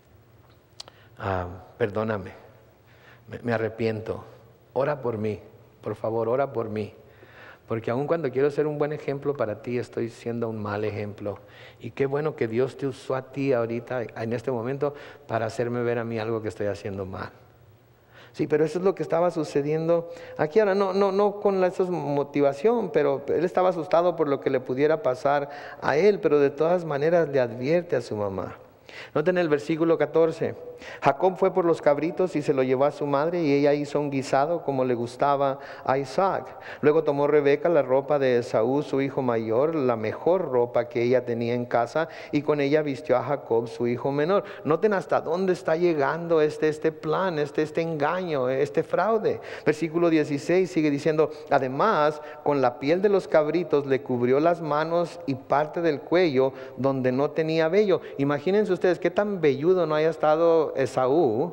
Perdóname. Me arrepiento. Ora por mí. Por favor, ora por mí. Porque aun cuando quiero ser un buen ejemplo para ti, estoy siendo un mal ejemplo. Y qué bueno que Dios te usó a ti ahorita, en este momento, para hacerme ver a mí algo que estoy haciendo mal. Sí, pero eso es lo que estaba sucediendo aquí. Ahora, no con esa motivación, pero él estaba asustado por lo que le pudiera pasar a él, pero de todas maneras le advierte a su mamá. Noten el versículo 14. Jacob fue por los cabritos y se lo llevó a su madre, y ella hizo un guisado como le gustaba a Isaac. Luego tomó Rebeca la ropa de Esaú, su hijo mayor, la mejor ropa que ella tenía en casa, y con ella vistió a Jacob, su hijo menor. Noten hasta dónde está llegando este plan, este engaño, este fraude. Versículo 16 sigue diciendo: además, con la piel de los cabritos le cubrió las manos y parte del cuello donde no tenía vello. Imagínense ustedes qué tan velludo no haya estado Esaú,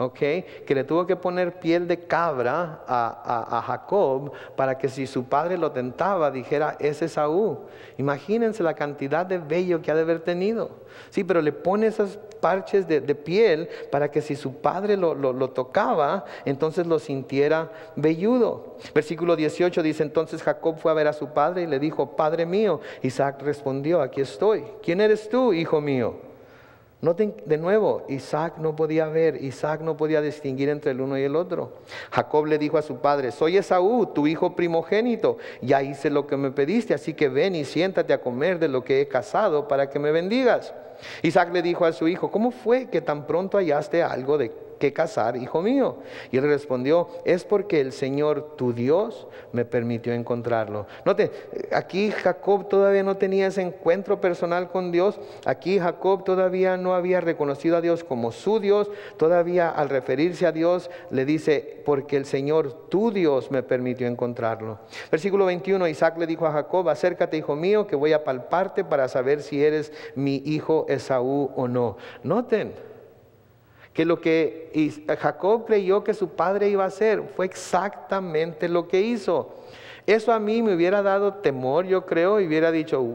¿ok? Que le tuvo que poner piel de cabra a Jacob para que si su padre lo tentaba dijera, es Esaú. Imagínense la cantidad de vello que ha de haber tenido. Sí, pero le pone esos parches de piel para que si su padre lo tocaba, entonces lo sintiera velludo. Versículo 18 dice, entonces Jacob fue a ver a su padre y le dijo, Padre mío. Isaac respondió, aquí estoy. ¿Quién eres tú, hijo mío? Noten de nuevo, Isaac no podía ver, Isaac no podía distinguir entre el uno y el otro. Jacob le dijo a su padre, soy Esaú, tu hijo primogénito, ya hice lo que me pediste, así que ven y siéntate a comer de lo que he cazado para que me bendigas. Isaac le dijo a su hijo, ¿cómo fue que tan pronto hallaste algo de qué cazar, hijo mío? Y él respondió, es porque el Señor tu Dios me permitió encontrarlo. Note, aquí Jacob todavía no tenía ese encuentro personal con Dios. Aquí Jacob todavía no había reconocido a Dios como su Dios. Todavía al referirse a Dios le dice, porque el Señor tu Dios me permitió encontrarlo. Versículo 21, Isaac le dijo a Jacob, acércate, hijo mío, que voy a palparte para saber si eres mi hijo Esaú o no. Noten que lo que Jacob creyó que su padre iba a hacer fue exactamente lo que hizo. Eso a mí me hubiera dado temor, yo creo, y hubiera dicho,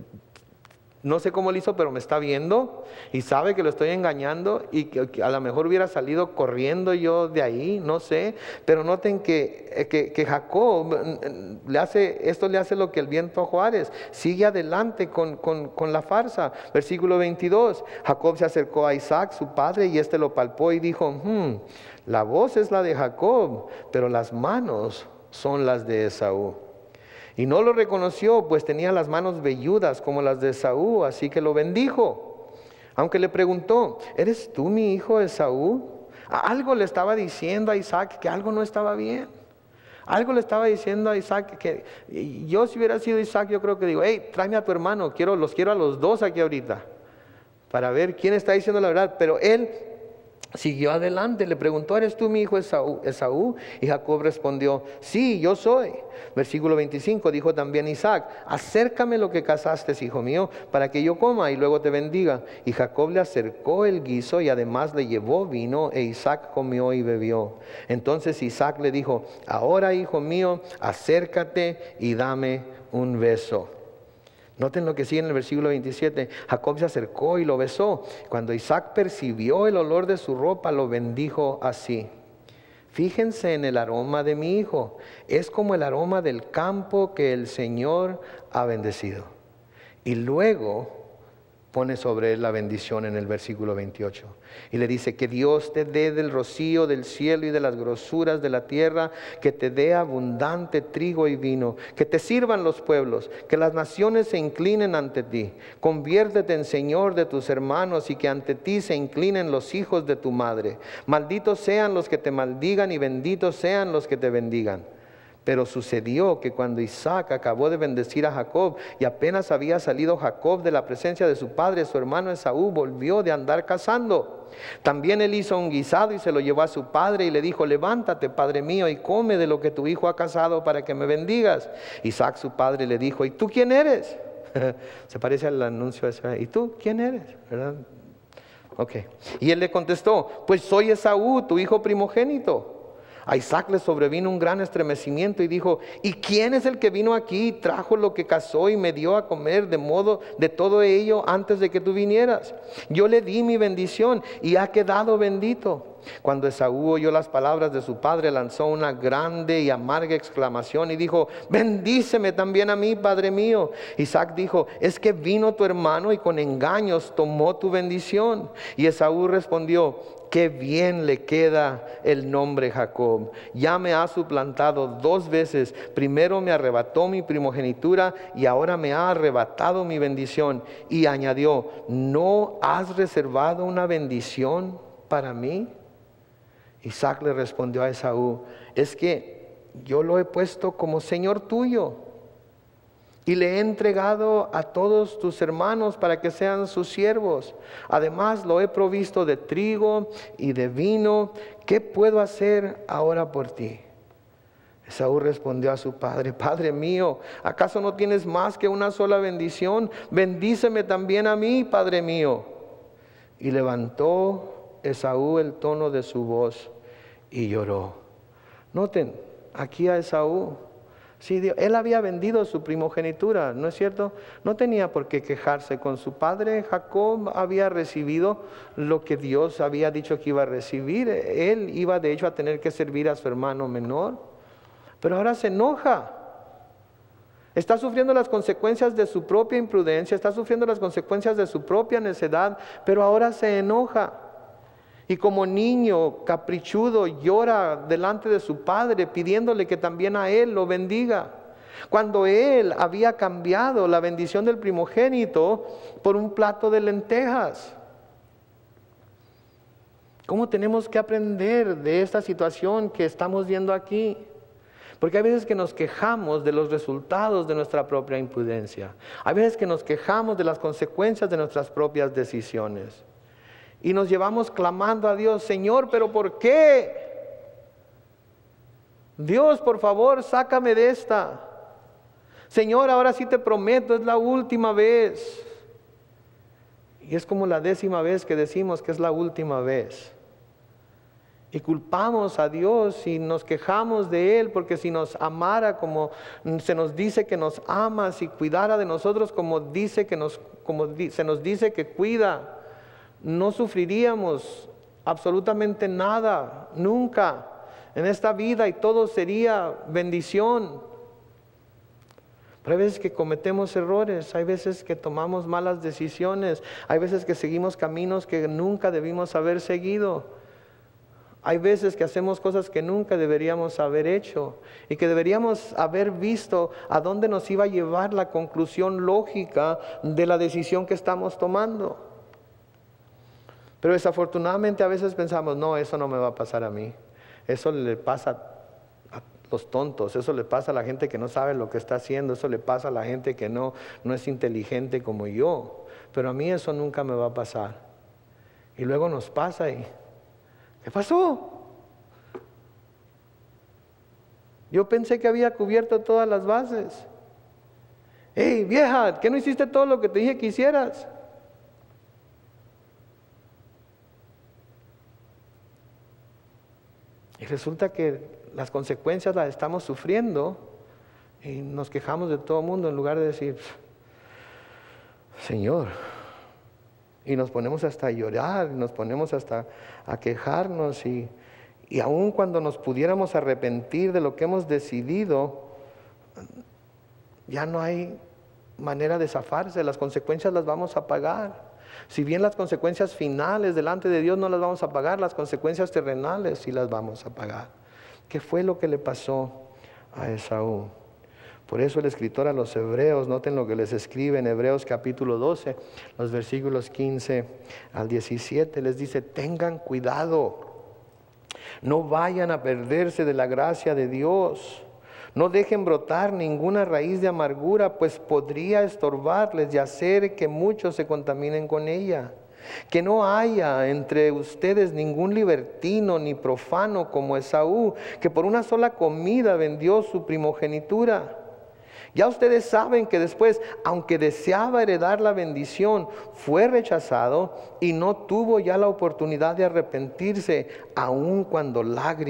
no sé cómo lo hizo, pero me está viendo y sabe que lo estoy engañando y que a lo mejor hubiera salido corriendo yo de ahí, no sé. Pero noten que Jacob le hace lo que el viento a Juárez, sigue adelante con la farsa. Versículo 22, Jacob se acercó a Isaac, su padre, y éste lo palpó y dijo, la voz es la de Jacob, pero las manos son las de Esaú. Y no lo reconoció, pues tenía las manos velludas como las de Esaú, así que lo bendijo. Aunque le preguntó, ¿eres tú mi hijo Esaú? Algo le estaba diciendo a Isaac que algo no estaba bien. Algo le estaba diciendo a Isaac que yo, si hubiera sido Isaac, yo creo que digo, hey, tráeme a tu hermano, los quiero a los dos aquí ahorita, para ver quién está diciendo la verdad. Pero él siguió adelante, le preguntó, ¿eres tú mi hijo Esaú? Y Jacob respondió, sí, yo soy. Versículo 25, dijo también Isaac, acércame lo que cazaste, hijo mío, para que yo coma y luego te bendiga. Y Jacob le acercó el guiso y además le llevó vino, e Isaac comió y bebió. Entonces Isaac le dijo, ahora, hijo mío, acércate y dame un beso. Noten lo que sigue en el versículo 27. Jacob se acercó y lo besó. Cuando Isaac percibió el olor de su ropa, lo bendijo así. Fíjense en el aroma de mi hijo. Es como el aroma del campo que el Señor ha bendecido. Y luego pone sobre él la bendición en el versículo 28. Y le dice, que Dios te dé del rocío del cielo y de las grosuras de la tierra, que te dé abundante trigo y vino, que te sirvan los pueblos, que las naciones se inclinen ante ti. Conviértete en Señor de tus hermanos y que ante ti se inclinen los hijos de tu madre. Malditos sean los que te maldigan y benditos sean los que te bendigan. Pero sucedió que cuando Isaac acabó de bendecir a Jacob y apenas había salido Jacob de la presencia de su padre, su hermano Esaú volvió de andar cazando. También él hizo un guisado y se lo llevó a su padre y le dijo, levántate, padre mío, y come de lo que tu hijo ha cazado para que me bendigas. Isaac, su padre, le dijo, ¿y tú quién eres? Se parece al anuncio ese, ¿y tú quién eres? ¿Verdad? Ok. Y él le contestó, pues soy Esaú, tu hijo primogénito. A Isaac le sobrevino un gran estremecimiento y dijo, ¿y quién es el que vino aquí y trajo lo que cazó y me dio a comer de todo ello antes de que tú vinieras? Yo le di mi bendición y ha quedado bendito. Cuando Esaú oyó las palabras de su padre, lanzó una grande y amarga exclamación y dijo, bendíceme también a mí, padre mío. Isaac dijo, es que vino tu hermano y con engaños tomó tu bendición. Y Esaú respondió, qué bien le queda el nombre Jacob. Ya me ha suplantado 2 veces. Primero me arrebató mi primogenitura y ahora me ha arrebatado mi bendición. Y añadió, ¿no has reservado una bendición para mí? Isaac le respondió a Esaú, es que yo lo he puesto como Señor tuyo y le he entregado a todos tus hermanos para que sean sus siervos. Además lo he provisto de trigo y de vino. ¿Qué puedo hacer ahora por ti? Esaú respondió a su padre, Padre mío, ¿acaso no tienes más que una sola bendición? Bendíceme también a mí, Padre mío. Y levantó Esaú el tono de su voz y lloró. Noten, aquí a Esaú, sí, él había vendido su primogenitura, ¿no es cierto? No tenía por qué quejarse con su padre. Jacob había recibido lo que Dios había dicho que iba a recibir. Él iba de hecho a tener que servir a su hermano menor. Pero ahora se enoja. Está sufriendo las consecuencias de su propia imprudencia, está sufriendo las consecuencias de su propia necedad, pero ahora se enoja. Y como niño caprichudo llora delante de su padre pidiéndole que también a él lo bendiga. Cuando él había cambiado la bendición del primogénito por un plato de lentejas. ¿Cómo tenemos que aprender de esta situación que estamos viendo aquí? Porque hay veces que nos quejamos de los resultados de nuestra propia imprudencia. Hay veces que nos quejamos de las consecuencias de nuestras propias decisiones. Y nos llevamos clamando a Dios, Señor, ¿pero por qué? Dios, por favor, sácame de esta. Señor, ahora sí te prometo, es la última vez. Y es como la 10ª vez que decimos que es la última vez. Y culpamos a Dios y nos quejamos de Él, porque si nos amara como se nos dice que nos ama, si cuidara de nosotros como se nos dice que cuida, no sufriríamos absolutamente nada, nunca en esta vida, y todo sería bendición. Pero hay veces que cometemos errores, hay veces que tomamos malas decisiones, hay veces que seguimos caminos que nunca debimos haber seguido. Hay veces que hacemos cosas que nunca deberíamos haber hecho y que deberíamos haber visto a dónde nos iba a llevar la conclusión lógica de la decisión que estamos tomando. Pero desafortunadamente a veces pensamos, no, eso no me va a pasar a mí. Eso le pasa a los tontos, eso le pasa a la gente que no sabe lo que está haciendo, eso le pasa a la gente que no es inteligente como yo. Pero a mí eso nunca me va a pasar. Y luego nos pasa y... ¿qué pasó? Yo pensé que había cubierto todas las bases. Hey, vieja, ¿qué no hiciste todo lo que te dije que hicieras? Y resulta que las consecuencias las estamos sufriendo y nos quejamos de todo el mundo en lugar de decir, Señor. Y nos ponemos hasta a llorar, nos ponemos hasta a quejarnos y aun cuando nos pudiéramos arrepentir de lo que hemos decidido, ya no hay manera de zafarse, las consecuencias las vamos a pagar. Si bien las consecuencias finales delante de Dios no las vamos a pagar, las consecuencias terrenales sí las vamos a pagar. ¿Qué fue lo que le pasó a Esaú? Por eso el escritor a los Hebreos, noten lo que les escribe en Hebreos capítulo 12, los versículos 15 al 17, les dice, tengan cuidado, no vayan a perderse de la gracia de Dios, no dejen brotar ninguna raíz de amargura, pues podría estorbarles y hacer que muchos se contaminen con ella. Que no haya entre ustedes ningún libertino ni profano como Esaú, que por una sola comida vendió su primogenitura. Ya ustedes saben que después, aunque deseaba heredar la bendición, fue rechazado y no tuvo ya la oportunidad de arrepentirse, aun cuando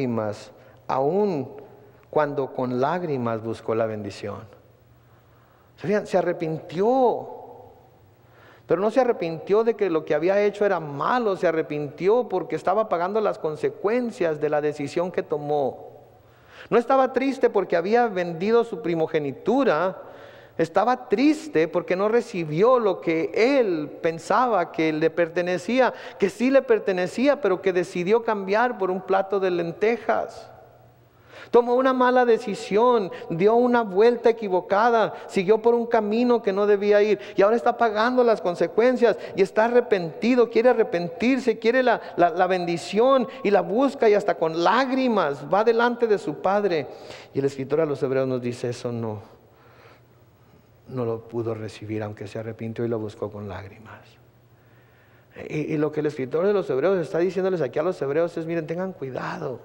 con lágrimas buscó la bendición. Se arrepintió, pero no se arrepintió de que lo que había hecho era malo, se arrepintió porque estaba pagando las consecuencias de la decisión que tomó. No estaba triste porque había vendido su primogenitura, estaba triste porque no recibió lo que él pensaba que le pertenecía, que sí le pertenecía, pero que decidió cambiar por un plato de lentejas. Tomó una mala decisión, dio una vuelta equivocada, siguió por un camino que no debía ir y ahora está pagando las consecuencias y está arrepentido, quiere arrepentirse, quiere la bendición y la busca y hasta con lágrimas va delante de su padre. Y el escritor a los Hebreos nos dice, eso no lo pudo recibir, aunque se arrepintió y lo buscó con lágrimas. Y lo que el escritor de los Hebreos está diciéndoles aquí a los Hebreos es, miren, tengan cuidado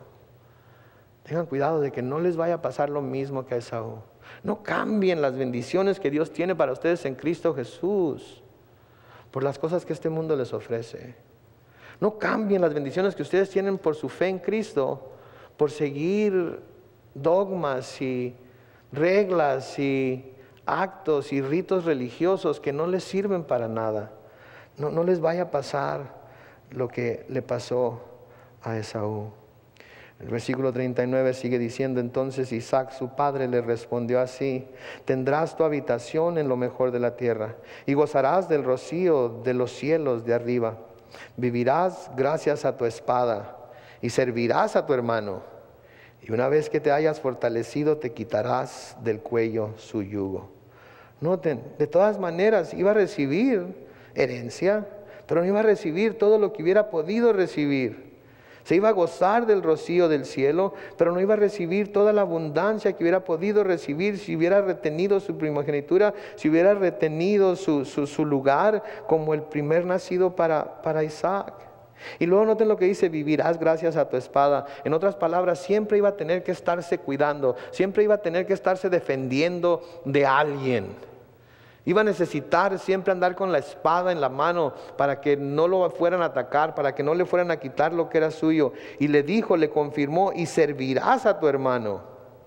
de que no les vaya a pasar lo mismo que a Esaú. No cambien las bendiciones que Dios tiene para ustedes en Cristo Jesús por las cosas que este mundo les ofrece. No cambien las bendiciones que ustedes tienen por su fe en Cristo, por seguir dogmas y reglas y actos y ritos religiosos que no les sirven para nada. No les vaya a pasar lo que le pasó a Esaú. El versículo 39 sigue diciendo: entonces Isaac su padre le respondió así: tendrás tu habitación en lo mejor de la tierra y gozarás del rocío de los cielos de arriba. Vivirás gracias a tu espada y servirás a tu hermano. Y una vez que te hayas fortalecido, te quitarás del cuello su yugo. Noten, de todas maneras iba a recibir herencia, pero no iba a recibir todo lo que hubiera podido recibir. Se iba a gozar del rocío del cielo, pero no iba a recibir toda la abundancia que hubiera podido recibir si hubiera retenido su primogenitura, si hubiera retenido su lugar como el primer nacido para Isaac. Y luego noten lo que dice: vivirás gracias a tu espada. En otras palabras, siempre iba a tener que estarse cuidando, siempre iba a tener que estarse defendiendo de alguien. Iba a necesitar siempre andar con la espada en la mano para que no lo fueran a atacar, para que no le fueran a quitar lo que era suyo. Y le dijo, le confirmó: y servirás a tu hermano.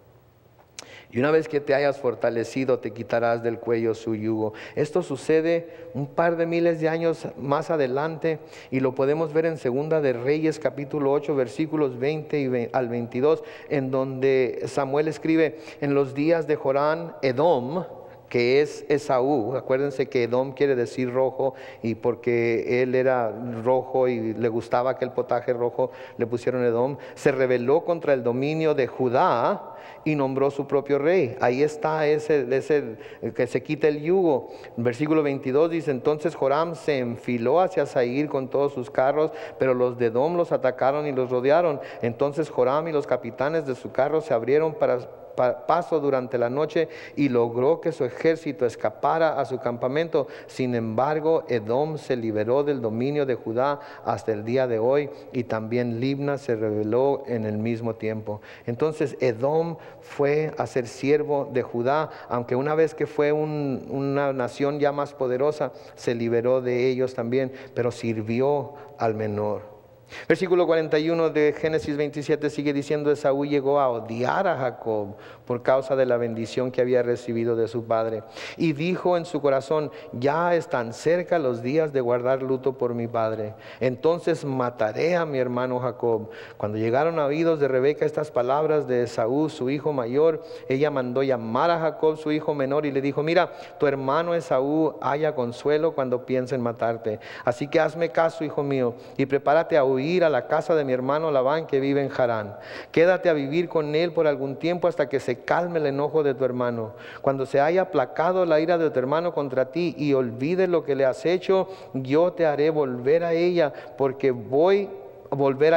Y una vez que te hayas fortalecido, te quitarás del cuello su yugo. Esto sucede un par de miles de años más adelante, y lo podemos ver en Segunda de Reyes, capítulo 8, versículos 20 al 22, en donde Samuel escribe: en los días de Jorán, Edom, que es Esaú, acuérdense que Edom quiere decir rojo, y porque él era rojo y le gustaba aquel potaje rojo, le pusieron Edom, se rebeló contra el dominio de Judá y nombró su propio rey. Ahí está ese que se quita el yugo. Versículo 22 dice: entonces Joram se enfiló hacia Seir con todos sus carros, pero los de Edom los atacaron y los rodearon. Entonces Joram y los capitanes de su carro se abrieron para paso durante la noche, y logró que su ejército escapara a su campamento. Sin embargo, Edom se liberó del dominio de Judá hasta el día de hoy, y también Libna se rebeló en el mismo tiempo. Entonces Edom fue a ser siervo de Judá, aunque una vez que fue una nación ya más poderosa, se liberó de ellos también, pero sirvió al menor. Versículo 41 de Génesis 27 sigue diciendo: Esaú llegó a odiar a Jacob por causa de la bendición que había recibido de su padre, y dijo en su corazón: ya están cerca los días de guardar luto por mi padre, entonces mataré a mi hermano Jacob. Cuando llegaron a oídos de Rebeca estas palabras de Esaú, su hijo mayor, ella mandó llamar a Jacob, su hijo menor, y le dijo: mira, tu hermano Esaú halla consuelo cuando piensa en matarte, así que hazme caso, hijo mío, y prepárate a huir a la casa de mi hermano Labán, que vive en Harán. Quédate a vivir con él por algún tiempo hasta que se calme el enojo de tu hermano. Cuando se haya aplacado la ira de tu hermano contra ti y olvide lo que le has hecho, yo te haré volver a ella, porque voy a volver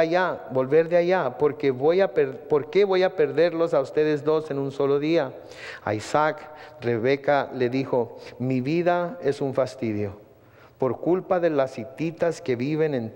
de allá, porque ¿por qué voy a perderlos a ustedes dos en un solo día? A Isaac, Rebeca le dijo: mi vida es un fastidio por culpa de las hititas que viven en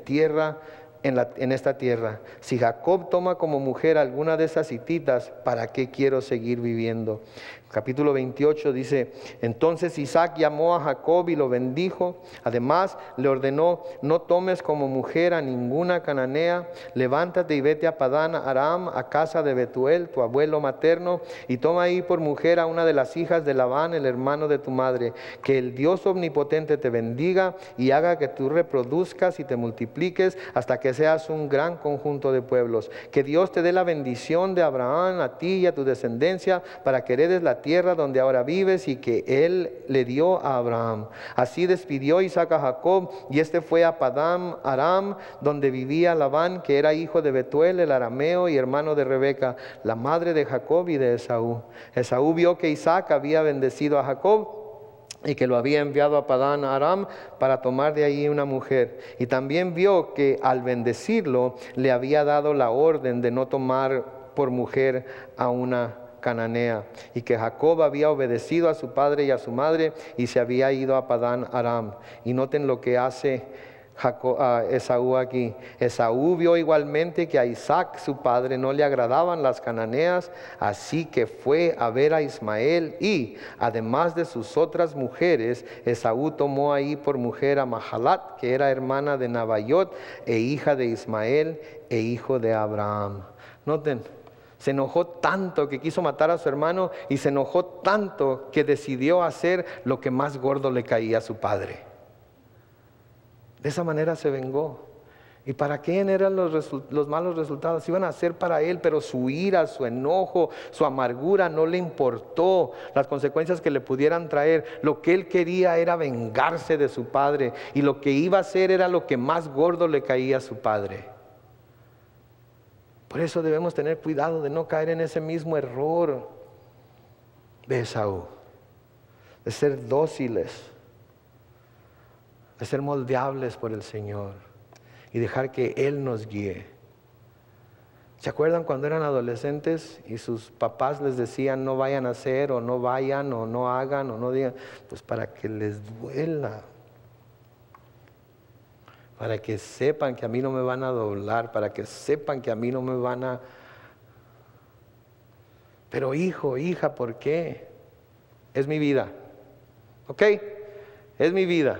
esta tierra. Si Jacob toma como mujer alguna de esas hititas, ¿para qué quiero seguir viviendo? Capítulo 28 dice: entonces Isaac llamó a Jacob y lo bendijo. Además le ordenó: no tomes como mujer a ninguna cananea. Levántate y vete a Padán Aram, a casa de Betuel, tu abuelo materno, y toma ahí por mujer a una de las hijas de Labán, el hermano de tu madre. Que el Dios omnipotente te bendiga y haga que tú reproduzcas y te multipliques hasta que seas un gran conjunto de pueblos. Que Dios te dé la bendición de Abraham a ti y a tu descendencia, para que heredes la tierra donde ahora vives y que él le dio a Abraham. Así despidió Isaac a Jacob, y este fue a Padán Aram, donde vivía Labán, que era hijo de Betuel el arameo y hermano de Rebeca, la madre de Jacob y de Esaú. Esaú vio que Isaac había bendecido a Jacob y que lo había enviado a Padán Aram para tomar de allí una mujer, y también vio que al bendecirlo le había dado la orden de no tomar por mujer a una cananea, y que Jacob había obedecido a su padre y a su madre y se había ido a Padán Aram. Y noten lo que hace Esaú aquí. Esaú vio igualmente que a Isaac su padre no le agradaban las cananeas, así que fue a ver a Ismael y, además de sus otras mujeres, Esaú tomó ahí por mujer a Mahalat, que era hermana de Nabaiot e hija de Ismael e hijo de Abraham. Noten, se enojó tanto que quiso matar a su hermano y se enojó tanto que decidió hacer lo que más gordo le caía a su padre. De esa manera se vengó. ¿Y para quién eran los malos resultados? Iban a ser para él, pero su ira, su enojo, su amargura no le importó las consecuencias que le pudieran traer. Lo que él quería era vengarse de su padre, y lo que iba a hacer era lo que más gordo le caía a su padre. Por eso debemos tener cuidado de no caer en ese mismo error de Esaú, de ser dóciles, de ser moldeables por el Señor y dejar que Él nos guíe. ¿Se acuerdan cuando eran adolescentes y sus papás les decían no vayan a hacer, o no vayan, o no hagan, o no digan? Pues para que les duela, para que sepan que a mí no me van a doblar, para que sepan que a mí no me van a... Pero hijo, hija, ¿por qué? Es mi vida, ¿ok? Es mi vida.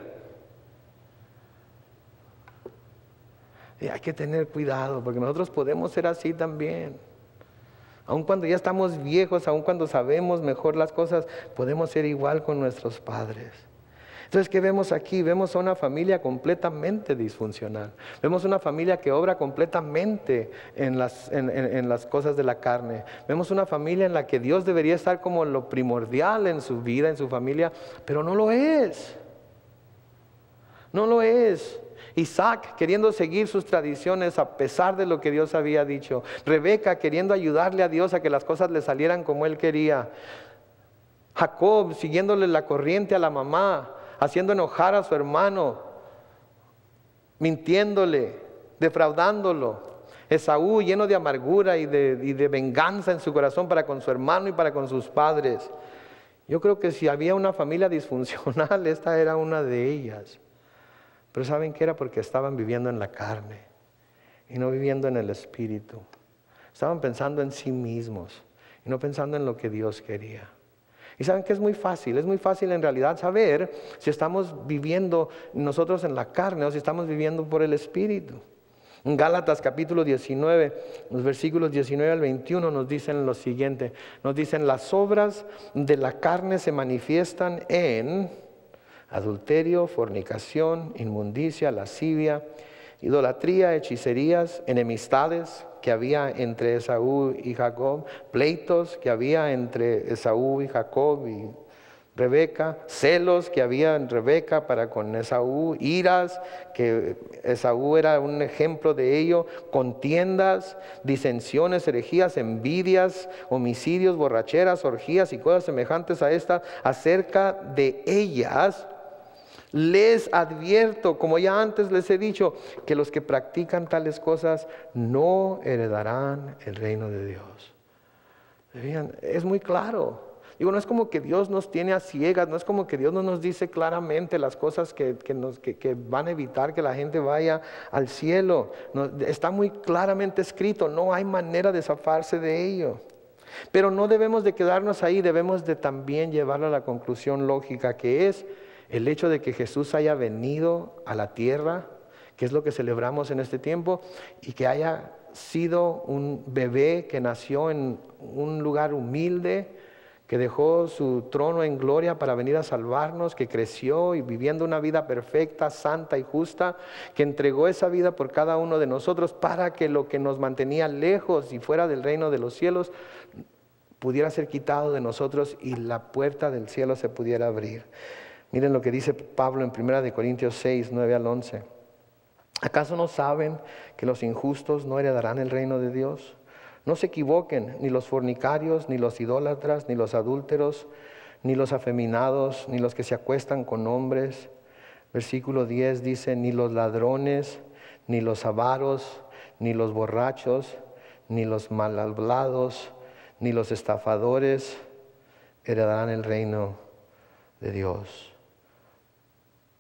Y hay que tener cuidado, porque nosotros podemos ser así también. Aun cuando ya estamos viejos, aun cuando sabemos mejor las cosas, podemos ser igual con nuestros padres. Entonces, ¿qué vemos aquí? Vemos a una familia completamente disfuncional. Vemos una familia que obra completamente en las cosas de la carne. Vemos una familia en la que Dios debería estar como lo primordial en su vida, en su familia, pero no lo es. No lo es. Isaac queriendo seguir sus tradiciones a pesar de lo que Dios había dicho. Rebeca queriendo ayudarle a Dios a que las cosas le salieran como él quería. Jacob siguiéndole la corriente a la mamá, haciendo enojar a su hermano, mintiéndole, defraudándolo. Esaú lleno de amargura y de venganza en su corazón para con su hermano y para con sus padres. Yo creo que si había una familia disfuncional, esta era una de ellas. Pero ¿saben qué era? Porque estaban viviendo en la carne y no viviendo en el Espíritu. Estaban pensando en sí mismos y no pensando en lo que Dios quería. Y saben que es muy fácil en realidad saber si estamos viviendo nosotros en la carne o si estamos viviendo por el Espíritu. En Gálatas capítulo 19, los versículos 19 al 21 nos dicen lo siguiente. Nos dicen: las obras de la carne se manifiestan en adulterio, fornicación, inmundicia, lascivia, idolatría, hechicerías, enemistades que había entre Esaú y Jacob, pleitos que había entre Esaú y Jacob y Rebeca, celos que había en Rebeca para con Esaú, iras que Esaú era un ejemplo de ello, contiendas, disensiones, herejías, envidias, homicidios, borracheras, orgías y cosas semejantes a estas. Acerca de ellas les advierto, como ya antes les he dicho, que los que practican tales cosas no heredarán el reino de Dios. Es muy claro. Digo, no es como que Dios nos tiene a ciegas, no es como que Dios no nos dice claramente las cosas que van a evitar que la gente vaya al cielo. No, está muy claramente escrito, no hay manera de zafarse de ello. Pero no debemos de quedarnos ahí, debemos de también llevarlo a la conclusión lógica, que es el hecho de que Jesús haya venido a la tierra, que es lo que celebramos en este tiempo, y que haya sido un bebé que nació en un lugar humilde, que dejó su trono en gloria para venir a salvarnos, que creció y viviendo una vida perfecta, santa y justa, que entregó esa vida por cada uno de nosotros para que lo que nos mantenía lejos y fuera del reino de los cielos pudiera ser quitado de nosotros y la puerta del cielo se pudiera abrir. Miren lo que dice Pablo en 1 Corintios 6, 9 al 11. ¿Acaso no saben que los injustos no heredarán el reino de Dios? No se equivoquen, ni los fornicarios, ni los idólatras, ni los adúlteros, ni los afeminados, ni los que se acuestan con hombres. Versículo 10 dice: ni los ladrones, ni los avaros, ni los borrachos, ni los mal hablados, ni los estafadores heredarán el reino de Dios.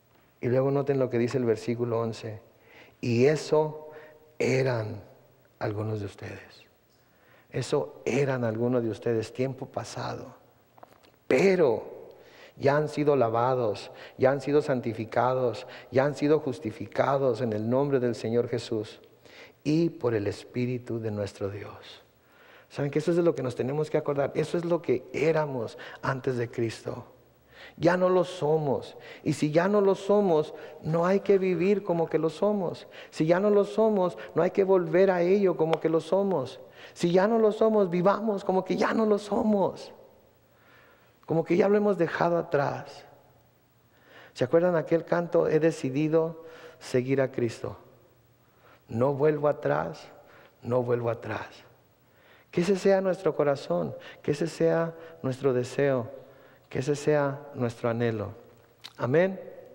Y luego noten lo que dice el versículo 11. Y eso eran algunos de ustedes. Eso eran algunos de ustedes, tiempo pasado. Pero ya han sido lavados, ya han sido santificados, ya han sido justificados en el nombre del Señor Jesús y por el Espíritu de nuestro Dios. ¿Saben que eso es de lo que nos tenemos que acordar? Eso es lo que éramos antes de Cristo. Ya no lo somos. Y si ya no lo somos, no hay que vivir como que lo somos. Si ya no lo somos, no hay que volver a ello como que lo somos. Si ya no lo somos, vivamos como que ya no lo somos. Como que ya lo hemos dejado atrás. ¿Se acuerdan aquel canto? He decidido seguir a Cristo. No vuelvo atrás, no vuelvo atrás. Que ese sea nuestro corazón, que ese sea nuestro deseo, que ese sea nuestro anhelo. Amén.